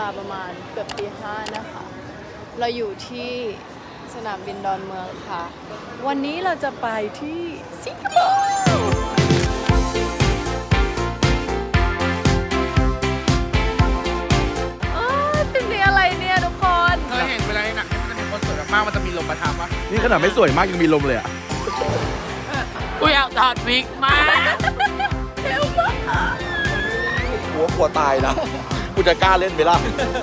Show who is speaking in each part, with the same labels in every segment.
Speaker 1: ประมาณเกือบตี 5นะคะเราอยู่ที่สนามบินดอนเมืองค่ะวันนี้เราจะไปที่สิงคโปร์เป็นเรื่องอะไรเนี่ยทุกคน
Speaker 2: เคยเห็นเวลาในหนังมันจะมีคนสวยมากมันจะมีลมมาทำวะ
Speaker 3: นี่ขนาดไม่สวยมากยังมีลมเลยอ่ะ
Speaker 2: กูอยากถอดวิกมาก
Speaker 1: เร็วมาก
Speaker 3: กลัวตายนะกูจะกล้าเล่นไหมล่ะ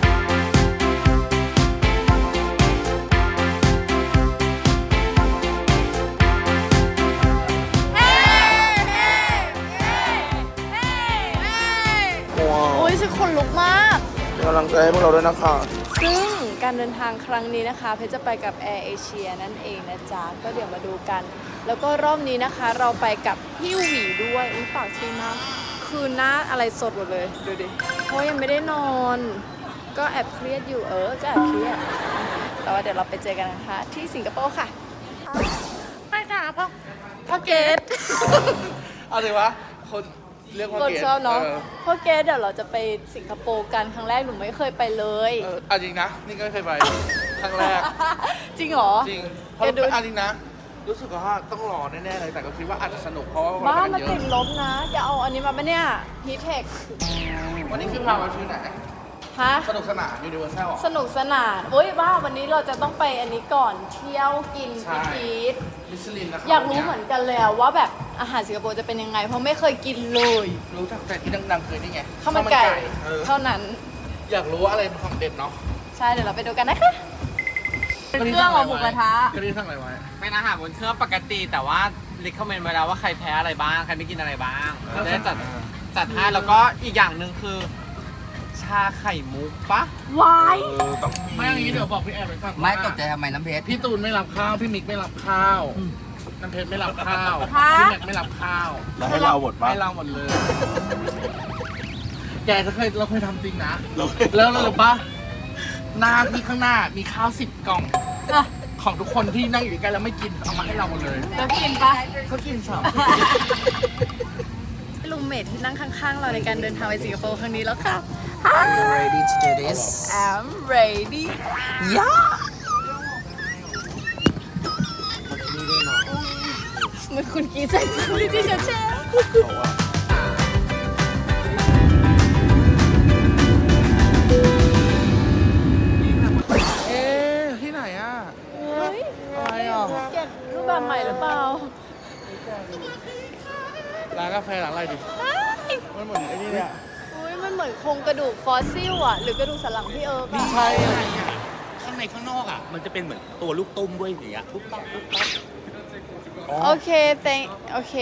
Speaker 1: โอ้ยฉันขนลุกมาก
Speaker 3: กำลังใจให้พวกเราด้วยนะคะ
Speaker 1: ซึ่งการเดินทางครั้งนี้นะคะเพชรจะไปกับแอร์เอเชียนั่นเองนะจ๊ะก็เดี๋ยวมาดูกันแล้วก็รอบนี้นะคะเราไปกับพี่หวีด้วยอุ้ยปากซีมากคือหน้าอะไรสดหมดเลยดูดิเพราะยังไม่ได้นอนก็แอบเครียดอยู่ก็แอบเครียดแต่ว่าเดี๋ยวเราไปเจอกันนะคะที่สิงคโปร์ค่ะ
Speaker 2: ไปค่ะพ่อเกด
Speaker 3: เอาเลยวะคนเรียกว่า
Speaker 1: เกดชอบเนาะพ่อเกดเดี๋ยวเราจะไปสิงคโปร์กันครั้งแรกหนูไม่เคยไปเลย
Speaker 3: เอาจริงนะนี่ก็ไม่เคยไปครั้งแรก
Speaker 1: จริงเหรอ
Speaker 3: จริงเพราะเอาจริงนะรู้สึกว่าต้องรอแน่ๆเลยแต่ก็คิดว่าอาจจะสนุกเพราะว่า
Speaker 1: บ้ามันติดลบนะจะเอาอันนี้มาปะเนี่ยฮีทเทค
Speaker 3: วันนี้คือพามาที่ไหน
Speaker 1: ฮะ
Speaker 3: สนุกสนานยูนิเวอร์แซล
Speaker 1: สนุกสนานเฮ้ยบ้าวันนี้เราจะต้องไปอันนี้ก่อนเที่ยวกินพีท
Speaker 3: มิชลินนะครับ
Speaker 1: อยากรู้เหมือนกันเลยว่าแบบอาหารสิงคโปร์จะเป็นยังไงเพราะไม่เคยกินเลย
Speaker 3: รู้จักแต่ที่ดังๆเคยนี่ไง
Speaker 1: ข้าวมันไก่เท่านั้น
Speaker 3: อยากรู้ว่าอะไรเป็นของเด็ดเนาะ
Speaker 1: ใช่เดี๋ยวเราไปดูกันนะคะเครื่องหมูกระทะ
Speaker 3: ก็นี่สั่งอะไรไว้
Speaker 2: เป็นอาหารบนเครื่องปกติแต่ว่าลิคคอมเมนต์ไว้แล้วว่าใครแพ้อะไรบ้างใครไม่กินอะไรบ้างจะได้จัดให้แล้วก็อีกอย่างหนึ่งคือชาไข่มุกปะ
Speaker 1: วาย
Speaker 3: ต้องไม่อย่างนี้เดี๋ยวบอกพี่แอนไปฟัง
Speaker 4: ไม่ตกใจทำไมน้ำเพชร
Speaker 3: พี่ตูนไม่รับข้าวพี่มิกไม่รับข้าวน้ำเพชรไม่รับข้าวพี่แม็กไม่รับข้าวแล้วให้เราหมดปะให้เราหมดเลยแกเราเคยทำจริงนะแล้วเราปะหน้าที่ข้างหน้ามีข้าว10 กล่องของทุกคนที่นั่งอยู่ใกล้แล้วไม่กินเอามาให้เราหมดเลย
Speaker 1: แล้วกินปะ
Speaker 3: ก็กินสอง
Speaker 1: ลุงเมทที่นั่งข้างๆเราในการเดินทางไปสิงคโปร์ครั้งนี้แล้วค่ะ
Speaker 4: Are you ready to do this?
Speaker 1: I'm ready.
Speaker 4: Yeah.
Speaker 1: มันคุณกีใจคุณที่จะแช่
Speaker 3: ที่ไหนอ่ะ
Speaker 1: เฮ้ยอะไรอ่ะเก็บรูปแบบใหม่หรือเปล่า
Speaker 3: ร้านกาแฟหลังอะไรดิมันเหมือนไอ้นี่เนี่ย
Speaker 1: มันเหมือนโครงกระดูกฟอสซิลอ่ะหรือกระดูกสันหลังพี่
Speaker 3: ไม่ใช่อะไร
Speaker 2: อ่ะข้างในข้างนอกอ่ะมันจะเป็นเหมือนตัวลูกตุ้มด้วยอย่างเงี้ยทุบตับ
Speaker 1: โอเคโอเค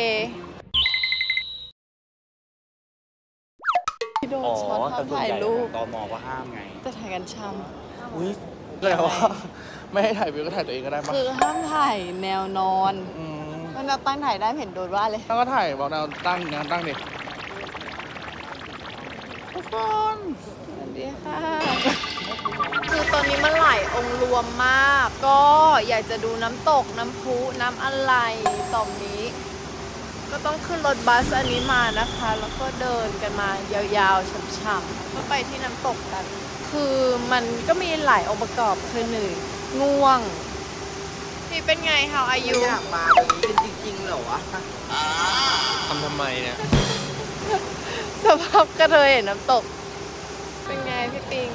Speaker 1: พี่โดนช็อตถ่ายรูป
Speaker 2: ตม.ก็ห้ามไง
Speaker 1: แต่ถ่ายกันช้
Speaker 3: ำอุ้ยแต่ว่าไม่ให้ถ่ายวิวก็ถ่ายตัวเองก็ได้มั้ย
Speaker 1: คือห้ามถ่ายแนวนอนมันเราตั้งถ่ายได้เห็นโดนว่าเลย
Speaker 3: แล้วก็ถ่ายบอกแนวตั้งดิทุกคน
Speaker 1: สวัสดีค่ะคือตอนนี้มันหลายองค์รวมมากก็อยากจะดูน้ำตกน้ำพุน้ำอะไรต่อมนี้ก็ต้องขึ้นรถบัสอันนี้มานะคะแล้วก็เดินกันมายาวๆช่ำๆก็ไปที่น้ำตกกันคือมันก็มีหลายองค์ประกอบคือหนึ่งง่วงนี่เป็นไง How are you
Speaker 4: อยากมาตรงนี้เป็นจริงๆเหรอวะ
Speaker 3: ทำไมเนี่ย
Speaker 1: สภาพกระเทยเห็นน้ำตกเป็นไงพี่ปิง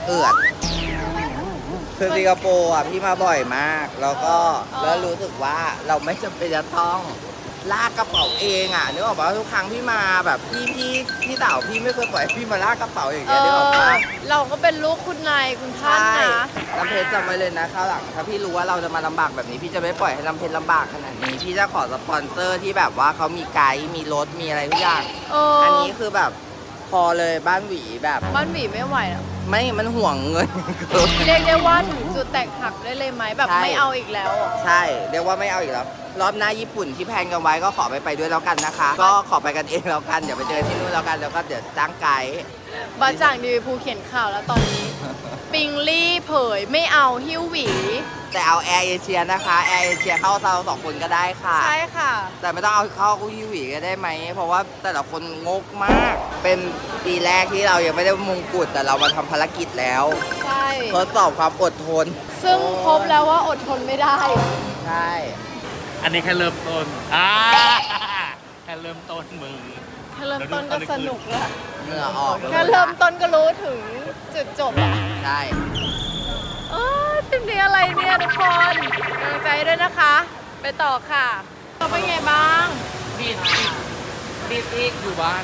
Speaker 4: คือสิงคโปร์อ่ะพี่มาบ่อยมากแล้วรู้สึกว่าเราไม่จำเป็นจะต้องลากกระเป๋าเองอ่ะนึกออกป่ะทุกครั้งพี่มาแบบพี่เต่าพี่ไม่เคยปล่อยพี่มาลากกระเป๋าอย่างเงี้ยนึกออกป่ะ
Speaker 1: เราก็เป็นลูกคุณนายคุณท่านนะ
Speaker 4: ลำเพชรจำไว้เลยนะคราวหลังถ้าพี่รู้ว่าเราจะมาลำบากแบบนี้พี่จะไม่ปล่อยให้ลำเพชรลำบากขนาดนี้พี่จะขอสปอนเซอร์ที่แบบว่าเขามีไกด์มีรถมีอะไรทุกอย่างอันนี้คือแบบพอเลยบ้านหวีแบบ
Speaker 1: บ้านหวีไม่ไหวแล้ว
Speaker 4: ไม่มันห่วงเงิน
Speaker 1: เรียกได้ว่าถึงจุดแตกหักได้เลยไหมแบบไม่เอาอีกแล้ว
Speaker 4: ใช่เรียกว่าไม่เอาอีกแล้วรอบหน้าญี่ปุ่นที่แพลนกันไว้ก็ขอไปด้วยแล้วกันนะคะก็ขอไปกันเองแล้วกันเดี๋ยวไปเจอที่นู่นแล้วกันแล้วก็เดี๋ยวจ้างไกด์
Speaker 1: บาจ่างดีภูเขียนข่าวแล้วตอนนี้ ปิงลี่เผยไม่เอาหิ้วหวี
Speaker 4: แต่เอาแอร์เอเชียนะคะแอร์เอเชียเข้าเรา2 คนก็ได้ค่ะ
Speaker 1: ใช่ค่ะ
Speaker 4: แต่ไม่ต้องเอาเข้าฮิวีก็ได้ไหม เพราะว่าแต่ละคนงกมาก เป็นปีแรกที่เรายังไม่ได้มงกุฎแต่เรามาทำภารกิจแล้ว
Speaker 1: ใช่
Speaker 4: ทดสอบความอดทน
Speaker 1: ซึ่งพบแล้วว่าอดทนไม่ได้
Speaker 4: ใช่
Speaker 3: อันนี้แค่เริ่มต้นแค่เริ่มต้นมือ
Speaker 1: แค่เริ่มต้นก็สนุกแล้ว
Speaker 4: เหงื่อออก
Speaker 1: แค่เริ่มต้นก็รู้ถึงจุดจบอะ
Speaker 4: ใช่
Speaker 1: เป็นนี้อะไรเนี่ยทุกคนกำลังใจด้วยนะคะ ไปต่อค่ะเราเป็นไงบ้าง
Speaker 3: บีดอีกอยู่บ้าน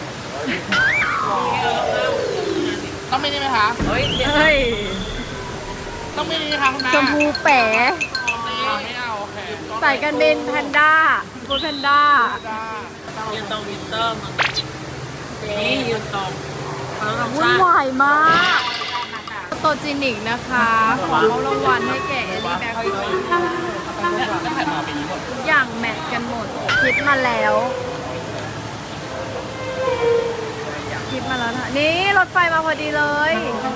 Speaker 3: ต้องไม่ได้ไหมคะ
Speaker 1: เฮ้ย
Speaker 3: ต้องไม่ได้ไหมคะคุณน้า
Speaker 1: ชมพูแป๋
Speaker 3: ไม่เอาโอเค
Speaker 1: ใส่กันเป็นแพนด้าฟูดแพนด้า
Speaker 2: ยืนตรงวินเตอร์มั้งนี่ยืนตรง
Speaker 1: วุ่นวายมากโตจินิกนะคะขอรางวัลให้แก่เอลลี่แบ็คทุกอย่างแมทกันหมด คิดมาแล้วนะนี่รถไฟมาพอดีเลย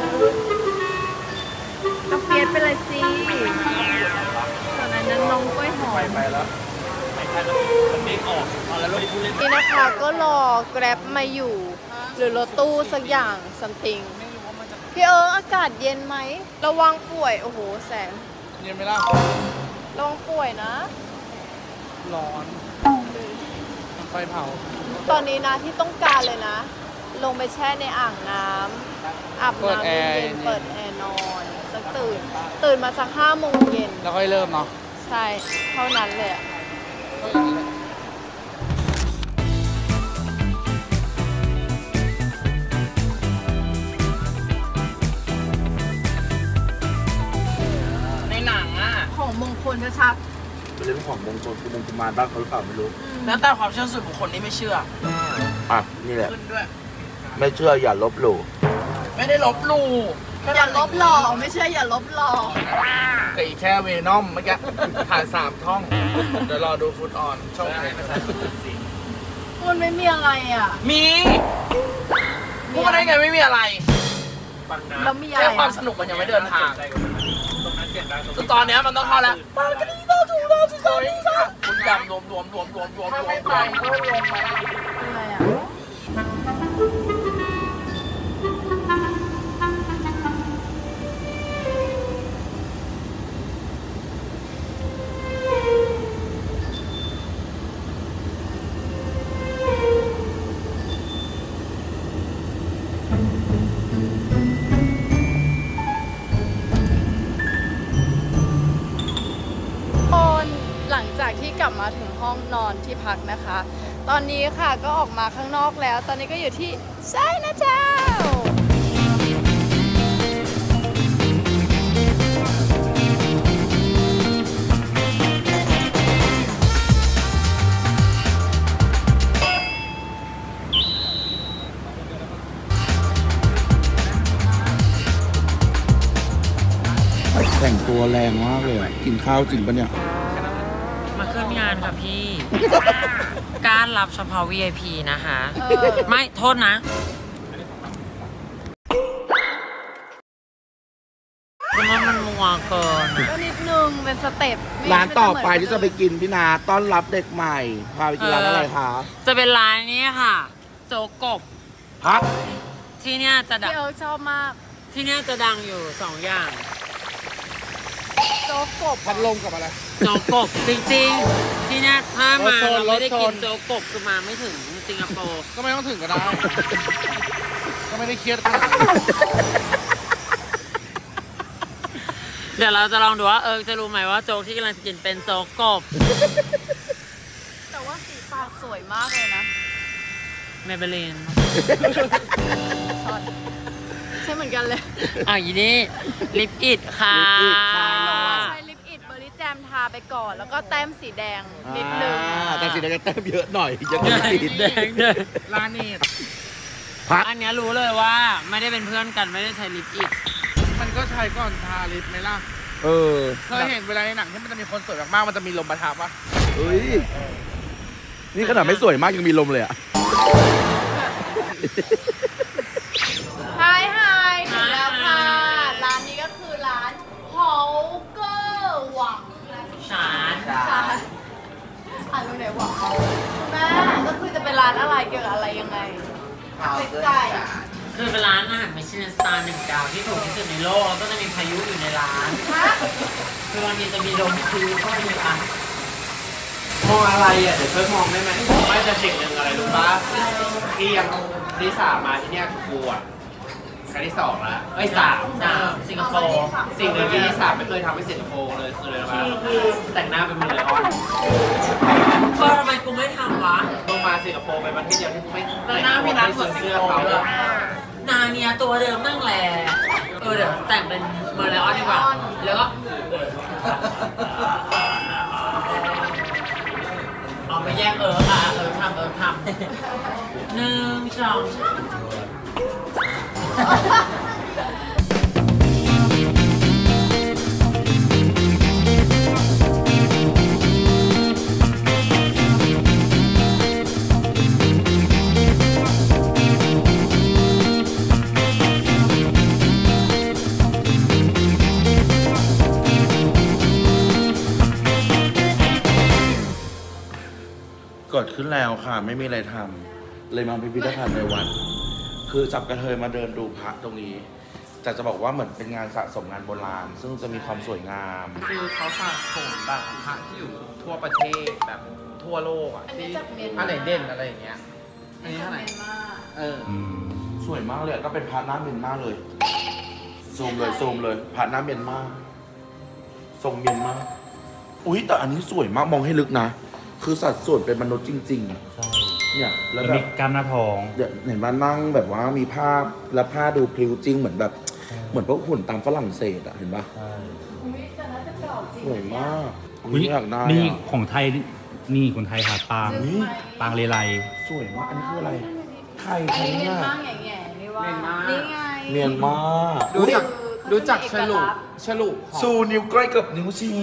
Speaker 1: ก็เฟียสไปเลยสิส่วนอันนั้นน้องกล้วยหอม
Speaker 3: ไปแล้วมันไม่ออกแล้วรถผู้เล่น
Speaker 1: นี่นะคะก็รอแกร็บมาอยู่ หรือรถตู้สักอย่างซัมติงพี่อากาศเย็นไหมระวังป่วย โอ้โหแสง
Speaker 3: เย็นไหมล่ะ
Speaker 1: ระวังป่วยนะ
Speaker 3: ร้อนไฟเผา
Speaker 1: ตอนนี้นะที่ต้องการเลยนะ ลงไปแช่ในอ่างน้ำอาบน้ำเย็นๆเปิดแอร์นอนสักตื่นมาสัก5 โมงเย็น
Speaker 3: แล้วค่อยเริ่มเนาะ
Speaker 1: ใช่เท่านั้นเลยอะ
Speaker 2: ในหนังอ่ะ
Speaker 1: ของมงคลชัด
Speaker 5: เป็นเรื่องของมงคลคือมงกุมารบ้างเขาหรือเปล่าไม่รู้
Speaker 3: แล้วแต่ความเชื่อส่วนบุคคลนี่ไม่เชื่อ
Speaker 5: อ่ะ นี่แหละ
Speaker 3: ขึ้นด้วย
Speaker 5: ไม่เชื่ออย่าลบหลู่
Speaker 3: ไม่ได้ลบหลู่
Speaker 1: ๆอย่าลบหล่อไม่ใช่อย่าลบหล่อ
Speaker 3: กับอีกแค่เวนอมเมื่อกี้ผ่าน3 ช่อง เดี๋ยวรอดูฟุตออนช่องไหน
Speaker 1: มันไม่มีอะไรอ่ะ
Speaker 3: มีพูดได้ไงไม่มีอะไร
Speaker 1: แล้วมีอะไร
Speaker 3: แค่ความ
Speaker 1: อะ
Speaker 3: สนุกมันยังไม่เดินทางคือตอนเนี้ยมันต้องเข้าแล้วปากดีโตถูกโตถูกโตนี่ค่ะคุณยำรวมไม่ไปก็ลงมา
Speaker 1: อะไรอ่ะหลังจากที่กลับมาถึงห้องนอนที่พักนะคะ ตอนนี้ค่ะก็ออกมาข้างนอกแล้ว ตอนนี้ก็อยู่ที่ไชน่าทาวน์
Speaker 5: แต่งตัวแรงมากเลยอะกินข้าวจริงปะเนี่ย
Speaker 6: มาขึ้นงานค่ะพี่ การรับเฉพาะ VIP นะคะ ไม่โทษนะคือมันมัวเกิน
Speaker 1: ก็นิดนึงเป็นสเต็ปไม่
Speaker 5: ร้านต่อไป
Speaker 1: ม่
Speaker 5: ที่จะไปกินพี่นาต้อนรับเด็กใหม่ พาไปกินร้านอะไรคะ
Speaker 6: จะเป็นร้านนี้ค่ะ โจ๊กกบ
Speaker 5: พัก
Speaker 6: ที่เนี่ยจะดัง
Speaker 1: พี่ชอบมาก
Speaker 6: ที่เนี่ยจะดังอยู่2 อย่าง
Speaker 1: โจ๊กกบ
Speaker 3: พัดลมกับอะไร
Speaker 6: โจ๊กกบจริงๆ ที่เนี่ยถ้ามาเราไม่ได้กิน
Speaker 3: รถชน
Speaker 6: โจ๊กกบคือมาไม่ถึงสิงคโปร์
Speaker 3: ก็ไม่ต้องถึงก็ได้ ก็ไม่ได้เครียดขนาดนั้น
Speaker 6: เดี๋ยวเราจะลองดูว่าจะรู้ไหมว่าโจ๊กที่กำลังจะกินเป็นโจ๊กกบ
Speaker 1: แต่ว่าสีปากสวยมากเลยนะ
Speaker 6: เมเบลิน
Speaker 1: ช็อตใช่เหมือนกันเลย
Speaker 6: อีนี่ลิปอิดค่ะ
Speaker 1: ใช้ลิปอิดเบอร์รี่แจมทาไปก่อน แล้วก็แต้มสีแดงนิดนึง
Speaker 5: แต่สีแดงก็แต้มเยอะหน่อยยังไม่ติด
Speaker 6: แดงเด้อ
Speaker 3: ร้านนี้
Speaker 5: พัก
Speaker 6: อันเนี้ยรู้เลยว่าไม่ได้เป็นเพื่อนกันไม่ได้ใช้ลิปอิด
Speaker 3: มันก็ใช้ก่อนทาลิปไหมล่ะ
Speaker 5: เออ
Speaker 3: เคยเห็นเวลาในหนังที่มันจะมีคนสวยมากๆมันจะมีลมปะทะปะ
Speaker 5: เฮ้ย นี่ขนาดไม่สวยมากยังมีลมเลยอะ
Speaker 1: านอะไรเกี่ยวกับอะไรยังไงเป็นไก่
Speaker 6: คือเป็นร้านอาหารมิชลินสตาร์1 ดาวที่ถูกที่สุดในโลกแล้วก็จะมีพายุอยู่ในร้านคือวันนี้จะมีลมพายุเข้าไปในร้าน
Speaker 2: มองอะไรอ่ะเดี๋ยวช่วยมองได้ไหมไม่จะสิ่งหนึ่งอะไรรู้ปะที่ยังที่3มาที่เนี่ยกูอ่ะครั้งที่2แล้วเอ้ย3
Speaker 6: สิงคโปร์
Speaker 2: สิ่งหนึ่งที่ที่3ไม่เคยทำให้สิงคโปร์เลยคืออะไรรู้ปะแต่งหน้าเป็นเลยออน
Speaker 6: ก็ทำไมกูไม่ทำวะ
Speaker 2: ลงมาสิงคโปร์เป็นประเทศเดียวที่กูไม่
Speaker 3: แล้วหน้าพี่นัทเหมือนสิงคโปร์ด้วย
Speaker 6: นาเนียตัวเดิมนั่งแหละเดี๋ยวแต่งเป็นเมอร์ไลออนดีกว่าแล้วก็เอาไปแยกค่ะทำ1
Speaker 5: เกิดขึ้นแล้วค่ะ ไม่มีอะไรทำเลยมาพิพิธภัณฑ์ในวัดคือจับกระเทยมาเดินดูพระตรงนี้แต่จะบอกว่าเหมือนเป็นงานสะสมงานโบราณ ซึ่งจะมีความสวยงาม
Speaker 2: คือเขาสะสมแบบพระที่อยู่ทั่วประเทศแบบทั่วโลกอ่ะที่อะไรเด่นอะไรอย่างเงี้ยอันนี้เท่าไหร่
Speaker 5: สวยมากเลยก็เป็นพระหน้าเมียนมาเลยซูมเลยพระหน้าเมียนมาทรงเมียนมาอุ๊ยแต่อันนี้สวยมากมองให้ลึกนะคือสัดส่วนเป็นมนุษย์จริงๆเนี่ยแล้วแบบ
Speaker 7: มีกล้ามหน้าท้อง
Speaker 5: เห็นว่านั่งแบบว่ามีภาพและผ้าดูพริ้วจริงเหมือนแบบเหมือนพวกหุ่นตามฝรั่งเศสอะเห็นปะสวยมากนี่อยากได้
Speaker 7: นี่
Speaker 5: อะ
Speaker 7: ของไทยนี่คนไทยค่ะปางปางเลไล
Speaker 5: สวยมากอันนี้คืออะไรไทย
Speaker 1: อันนี้เมียน
Speaker 5: เนี่ย
Speaker 1: มาแง่ๆนี่ว่านี่ไง
Speaker 5: เมียนมา
Speaker 2: ดูจากฉลุของ
Speaker 5: ซูนิ้วใกล้กับนิ้วชี้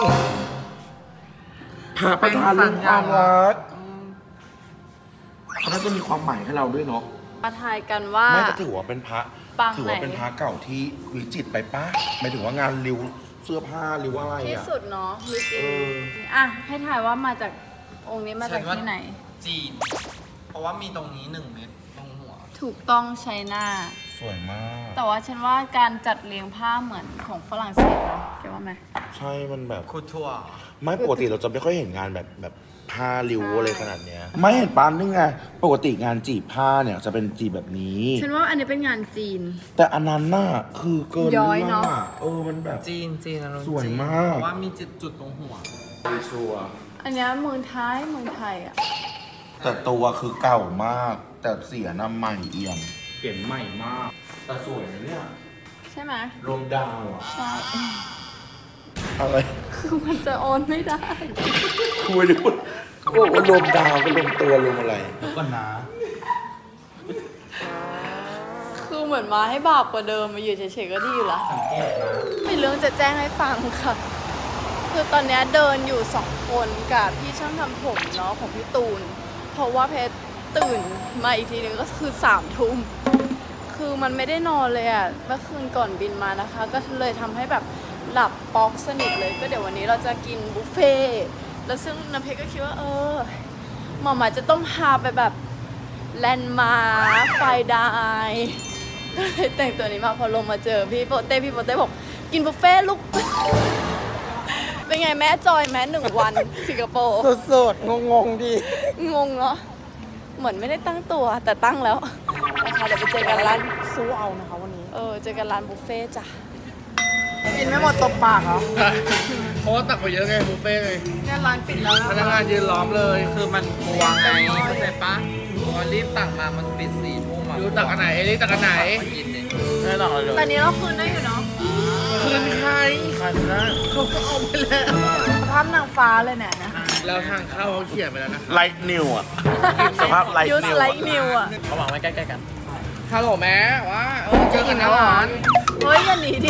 Speaker 5: พาประธานเรื่องความรักเขาน่าจะมีความหมายให้เราด้วยเนาะ
Speaker 1: มาทายกันว่า
Speaker 5: ไม่จะถือว่าเป็นพระ
Speaker 1: ปางไหน
Speaker 5: ถือว่าเป็นพระเก่าที่วิจิตรไปป้าหมายถึงว่างานริ้วเสื้อผ้าริ้วอะไร
Speaker 1: ที่
Speaker 5: อ่ะ
Speaker 1: สุดเนาะคือจริ
Speaker 5: เอง อ
Speaker 1: อ่ะให้ทายว่ามาจากองค์นี้มาจากที่ไหน
Speaker 2: จีน เพราะว่ามีตรงนี้1 เม็ดตรงหัว
Speaker 1: ถูกต้องไชน่า
Speaker 5: สวยมาก
Speaker 1: แต่ว่าฉันว่าการจัดเรียงผ้าเหมือนของฝรั่งเศสเนาะแกว่าไหม
Speaker 5: ใช่มันแบบ
Speaker 2: คูทัวร์
Speaker 5: ไม่ปกติเราจะไม่ค่อยเห็นงานแบบผ้าริ้วอะไรขนาดเนี้ยไม่เห็นปานนึงไงปกติงานจีบผ้าเนี่ยจะเป็นจีบแบบนี้
Speaker 1: ฉันว่าอันนี้เป็นงานจีน
Speaker 5: แต่อันนั้นน่ะคือเกิน
Speaker 1: ย้อย
Speaker 5: เรื่อง
Speaker 1: เนอะ
Speaker 5: อะมันแบบ
Speaker 2: จีนนะ
Speaker 5: สวยมาก
Speaker 2: เพราะว่ามีจุดตรงหัว
Speaker 5: ชัวร์
Speaker 1: อันเนี้ยเมืองไทยอ่ะ
Speaker 5: แต่ตัวคือเก่ามาก แต่เสียน้ำใหม่เอี่ยม
Speaker 7: เปลี่ยนใหม่มาก
Speaker 5: แต่สวยนะเนี่ย
Speaker 1: ใช่ไหม
Speaker 5: รวมดาวอะ
Speaker 1: ใช่
Speaker 5: อะไร
Speaker 1: คือมันจะโอนไม่ได้
Speaker 5: คุยดิพูดก็บอกว่ารวมดาวก็รวมตัวรวมอะไร
Speaker 7: แล้วก็นะ
Speaker 1: คือเหมือนมาให้บาปกว่าเดิมมาอยู่เฉยๆก็ดีอยู่ละ
Speaker 7: สังเกตนะ
Speaker 1: มีเรื่องจะแจ้งให้ฟังค่ะ คือตอนเนี้ยเดินอยู่2 คนกับพี่ช่างทำผมเนาะของพี่ตูน เพราะว่าเพชรตื่นมาอีกทีนึงก็คือ3 ทุ่ม คือมันไม่ได้นอนเลยอ่ะเมื่อคืนก่อนบินมานะคะ ก็เลยทำให้แบบหลับป๊อกสนิทเลย ก็เดี๋ยววันนี้เราจะกินบุฟเฟ่ต์แล้วซึ่งน้ำเพชรก็คิดว่าหมอหมาจะต้องพาไปแบบแลนด์มาร์คไฟดายก็เลยแต่งตัวนี้มาพอลงมาเจอพี่โปเต้บอกกินบุฟเฟ่ต์ลูก เป็นไงแม่จอยแม่1 วันสิงคโปร์
Speaker 4: สดๆงงๆดี
Speaker 1: งงเนาะเหมือนไม่ได้ตั้งตัวแต่ตั้งแล้วนะคะเดี๋ยวไปเจอกันร้าน
Speaker 4: สู้เอานะคะวันนี้
Speaker 1: เจอกันร้านบุฟเฟ่ต์จ้ะ
Speaker 4: กินไม่หมดตบปากเหรอ
Speaker 3: เพราะว่าตักไปเยอะไงบุฟเฟ่ต์เลย
Speaker 1: เนี่ยร้านปิดแล้ว
Speaker 3: พนักงานยืนล้อมเลย
Speaker 2: คือมันกลัวไงเข้าใจปะพอรีบตักมามันปิด4 ทุ่มอ่ะ
Speaker 3: อยู่ตักอันไหนเอลิตักอันไหน
Speaker 2: มากินเนี่ย
Speaker 3: ไม่ต้องเลย
Speaker 1: แต่นี้เราคืนได้อยู่เนาะ
Speaker 3: คืนใครคันนะเขาก็เอาไปแล้ว
Speaker 1: ภาพนางฟ้าเลยเนี่ยนะ
Speaker 3: แล้วทางเข้าเขาเขียนไปแล้วนะ
Speaker 5: ไลท์นิวอะสภาพไลท์
Speaker 1: ยูส
Speaker 5: นิว
Speaker 1: ไลท์นิวอ่ะ
Speaker 2: เขาวางไว้ใกล้ๆกัน
Speaker 3: ฮัลโหลแม่ว่าเจอกันนะหลาน
Speaker 1: เฮ้ยอย่าหนีดิ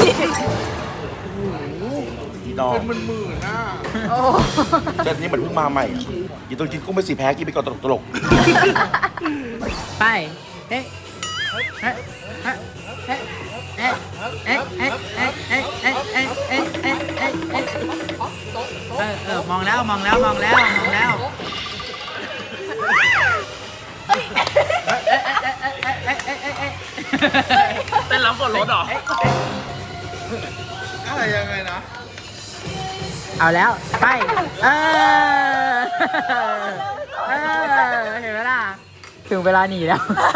Speaker 5: อีดอก
Speaker 3: เป็นหมื่นๆน่ะ
Speaker 1: โอ้
Speaker 5: แต่นี่เหมือนเพิ่งมาใหม่อะอีตัวกินกุ้งไป4 แพ้กินไปก่อนตลก
Speaker 6: ไปเฮ้ยเฮ้ยเฮ้ยเฮ้ยเฮ้ยเฮ้ยเฮ้ยเฮ้ยเฮ้ยเฮ้ยเฮ้ยเฮ้ยเฮ้ยเฮ้ยมองแล้ว
Speaker 3: เต้นรับส่วนลดเหรอ อะไรยังไงนะ
Speaker 6: เอาแล้ว ไป เห็นไหมล่ะ ถึงเวลาหนีแล้ว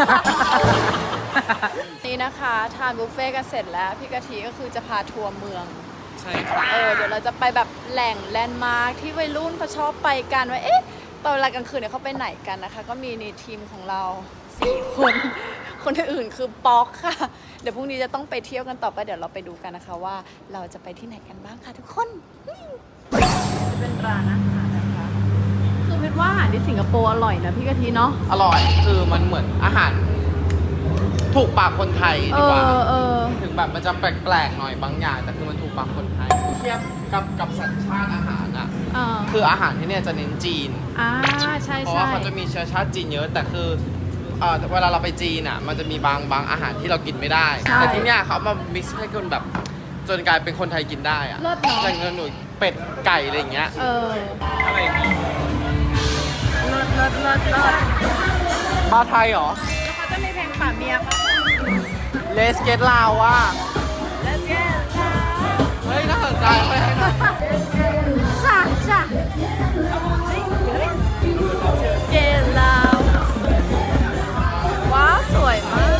Speaker 1: นี่นะคะทานบุฟเฟ่ต์กันเสร็จแล้วพี่กะทิก็คือจะพาทัวร์เมือง
Speaker 3: ใช่ครับ
Speaker 1: เดี๋ยวเราจะไปแบบแหล่งแลนด์มาร์คที่วัยรุ่นเขาชอบไปกันว่าเอ๊ะตอนเวลากลางคืนเนี่ยเขาไปไหนกันนะคะก็มีในทีมของเรา4 คนคนอื่นคือป๊อกค่ะเดี๋ยวพรุ่งนี้จะต้องไปเที่ยวกันต่อไปเดี๋ยวเราไปดูกันนะคะว่าเราจะไปที่ไหนกันบ้างค่ะทุกคนจะเป็นร้านอาหารนะคะคือคิดว่าอาหารที่สิงคโปร์อร่อยนะพี่กะทิเนาะ
Speaker 3: อร่อย คือมันเหมือนอาหาร ถูกปากคนไทยดีกว่า ถึงแบบมันจะแปลกๆหน่อยบางอย่างแต่คือมันถูกปากคนไทยเทียบกับสัญชาติอาหารอ่ะ คืออาหารที่เนี่ยจะเน้นจีน
Speaker 1: ใช่
Speaker 3: เพราะว่าเขาจะมีเชื้อชาติจีนเยอะ แต่คือเวลาเราไปจีนอ่ะมันจะมีบางอาหารที่เรากินไม่ได้ แต่ที่เนี่ยเขามา mix ให้คนแบบจนกลายเป็นคนไทยกินได้อ่ะอย่างหนูเป็ดไก่อะไรอย่างเงี้ยอะไรอย่างงี้เลิศมาไทยเหรอ
Speaker 1: แล้วเขาจะมีเพลงป่าเมียปะ
Speaker 3: เลสเกตลาวอ่ะ
Speaker 1: Let's get
Speaker 3: เฮ้ยน่าสนใจไปให้หน่อย
Speaker 1: จ้าเกลาวว้าวสวยมาก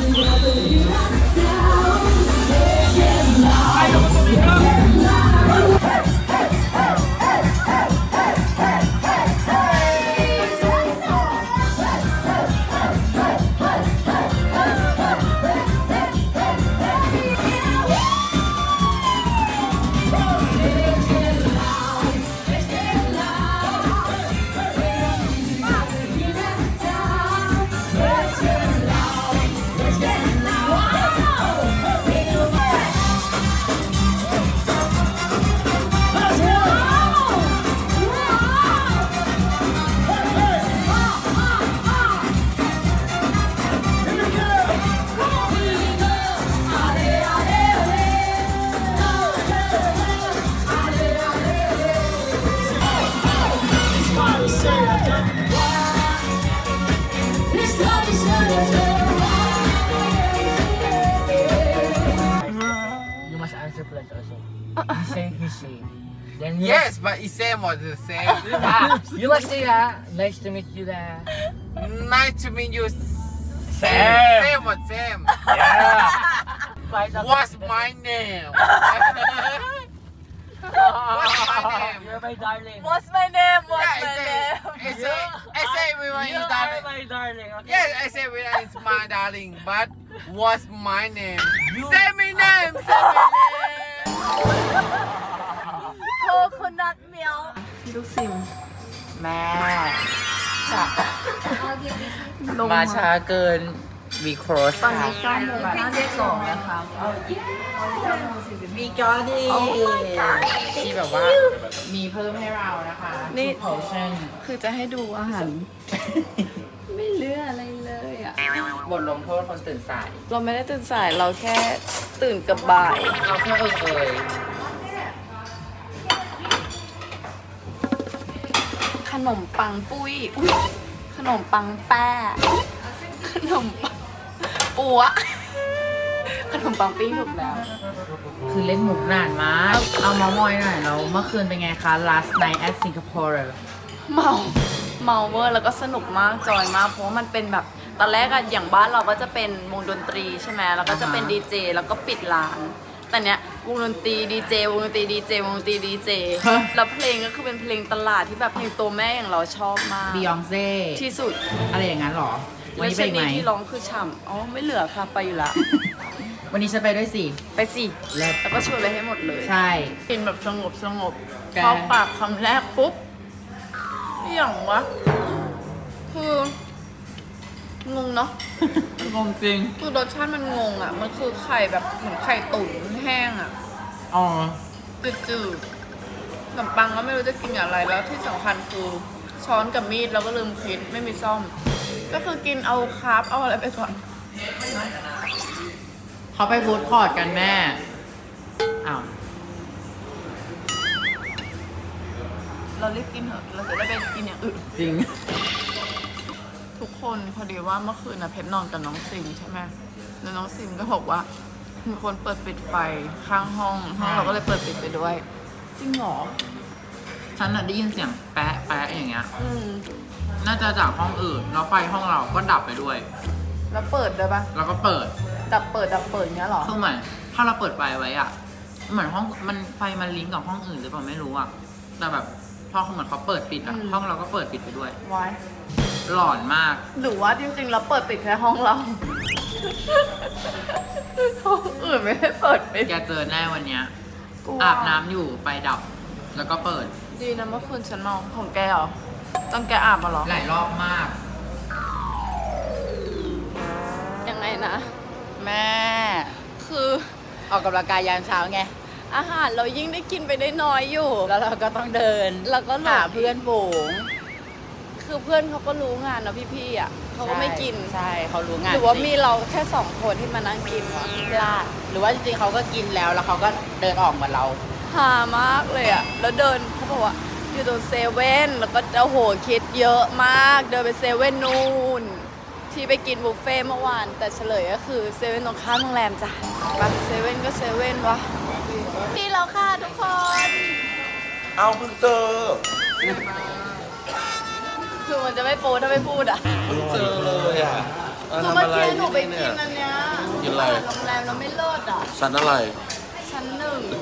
Speaker 6: He say. Then
Speaker 3: Yes but it same was the same
Speaker 6: you must say that. Nice to meet you there.
Speaker 3: Nice to meet you Same was same
Speaker 6: Yeah.
Speaker 3: What's my name What's my name
Speaker 6: You're my darling.
Speaker 1: What's my name
Speaker 3: Yeah, I say we want you darling
Speaker 6: my darling. Okay?
Speaker 3: Yes I say we is my darling but what's my name Say my name Say my name
Speaker 1: โคโคนัทเมียวลูกซิม
Speaker 6: แม่มาช้าเกินวีโครส
Speaker 1: ตอนนี้9 โมง 52นะคะ
Speaker 6: มีจอดีที่แบบว่ามีเพิ่มให้เรานะคะ
Speaker 1: นี่
Speaker 6: โพชั่น
Speaker 1: คือจะให้ดูอาหาร ไม่เหลืออะไรเลยอ่ะ
Speaker 6: บทลงโทษคนตื่นสาย
Speaker 1: เราไม่ได้ตื่นสายเราแค่ตื่นกับบ่าย
Speaker 6: เราแค่เอ่ย
Speaker 1: ขนมปังปุ้ยอุ๊ยขนมปังแป้ขนมปังปัวขนมปังปิ้งถูกแล้ว
Speaker 6: คือเล่นมุกนานมาก เอามามอยหน่อยแล้วเมื่อคืนเป็นไงคะ last night at Singapore
Speaker 1: เมาเวอร์แล้วก็สนุกมากจอยมากเพราะว่ามันเป็นแบบตอนแรกอะอย่างบ้านเราก็จะเป็นวงดนตรีใช่ไหมแล้วก็จะเป็นดีเจแล้วก็ปิดร้านแต่เนี้ยวงดนตรีดีเจวงดนตรีดีเจวงดนตรีดีเจแล้วเพลงก็คือเป็นเพลงตลาดที่แบบเพลงตัวแม่อย่างเราชอบมาก
Speaker 6: Beyonce
Speaker 1: ที่สุด
Speaker 6: อะไรอย่างนั้นหรอ วัน
Speaker 1: แล้ว
Speaker 6: นี้ไป
Speaker 1: ช
Speaker 6: ไหม
Speaker 1: นีที่ร้องคือฉ่ำอ๋อไม่เหลือค่ะไปอยู่ละ
Speaker 6: วันนี้ฉันไปด้วยสิ
Speaker 1: ไปสิ
Speaker 6: เลิศ
Speaker 1: แล้วก็ชวนไปให้หมดเลย
Speaker 6: ใช่
Speaker 1: กินแบบสงบ
Speaker 6: แก
Speaker 1: พอปากคำแรกปุ๊บนี่อย่างวะคืองงเนาะ
Speaker 6: งงจริง
Speaker 1: คือรสชาติมันงงอ่ะ มันคือไข่แบบเหมือนไข่ตุ๋นแห้งอ่ะ
Speaker 6: อ๋อ
Speaker 1: จืดๆขนมปังก็ไม่รู้จะกินอย่างไรแล้วที่สำคัญคือช้อนกับมีดเราก็ลืมคิดไม่มีซ่อม ก็คือกินเอาคาร์บเอาอะไรไปก่อน
Speaker 6: เขาไปฟู้ดคอร์ทกันแม่ อ้าว
Speaker 1: เรารีบกินเถอะเราจะได้ไปกินอย่างอื่น
Speaker 6: จริง
Speaker 1: ทุกคนพอดีว่าเมื่อคืนนะเพชรนอนกับน้องซิมใช่ไหมแล้วน้องซิมก็บอกว่ามีคนเปิดปิดไฟข้างห้องเราก็เลยเปิดปิดไปด้วยจริงเหรอ
Speaker 6: ฉันน่ะได้ยินเสียงแปะแปะอย่างเงี้ยน่าจะจากห้องอื่นแล้วไฟห้องเราก็ดับไปด้วย
Speaker 1: แล้วเปิดด้วยปะ
Speaker 6: แล้วก็เปิด
Speaker 1: ดับเปิดเงี้ยเหรอ
Speaker 6: คือเหมือนถ้าเราเปิดไฟไว้อะเหมือนห้องมันไฟมันลิงก์กับห้องอื่นหรือเปล่าไม่รู้อะแต่แบบพอเหมือนเขาเปิดปิดอะห้องเราก็เปิดปิดไปด้วย
Speaker 1: ไว้
Speaker 6: หลอนมาก
Speaker 1: หรือว่าจริงๆเราเปิดปิดแค่ห้องเราห้องอื่นไม่ได้เปิดปิด
Speaker 6: แกเจอแน่วันเนี้ย
Speaker 1: กลัว
Speaker 6: อาบน้ำอยู่ไฟดับ แล้วก็เปิด
Speaker 1: ดีนะเมื่อคืนฉันนอนของแกเหรอต้องแกอาบมาเหรอ
Speaker 6: หลายรอบมาก
Speaker 1: ยังไงนะ
Speaker 6: แม่
Speaker 1: คือ
Speaker 6: ออกกำลังกายยามเช้าไง
Speaker 1: อาหารเรายิ่งได้กินไปได้น้อยอยู่
Speaker 6: แล้วเราก็ต้องเดิน
Speaker 1: แล้วก็หล
Speaker 6: หาง เพื่อนฝูง
Speaker 1: คือเพื่อนเขาก็รู้งานเนาะพี่ๆอ่ะเขาก็ไม่กิน
Speaker 6: ใช่เขารู้งาน
Speaker 1: หรือว่า
Speaker 6: จง
Speaker 1: มีเราแค่2 คนที่มานั่งกินวะ
Speaker 6: พลาดหรือว่าจริงๆเขาก็กินแล้วเขาก็เดินออกเหมือนเรา
Speaker 1: หามากเลยอ่ะแล้วเดินเขาบอกว่าอยู่ตรงเซเว่นแล้วก็โอ้โหคิดเยอะมากเดินไปเซเว่นนู่นที่ไปกินบุฟเฟ่ต์เมื่อวานแต่เฉลยก็คือเซเว่นตรงข้ามโรงแรมจ้ะไปเซเว่นก็เซเว่นวะนี่แล้วค่ะทุกคน
Speaker 5: เอาเพิ่งเจอ
Speaker 1: คือมันจะไม่โป๊ถ้าไม่พูดอ่ะ
Speaker 5: เพิ่งเจอเลยอ่ะ
Speaker 1: คือเมื่อกี้หนูไปกินอันเนี้ย
Speaker 5: กินอะไร
Speaker 1: โรงแรมเราไม่เลิศอ่ะ
Speaker 5: ชั้นอะไร
Speaker 1: ชั้น1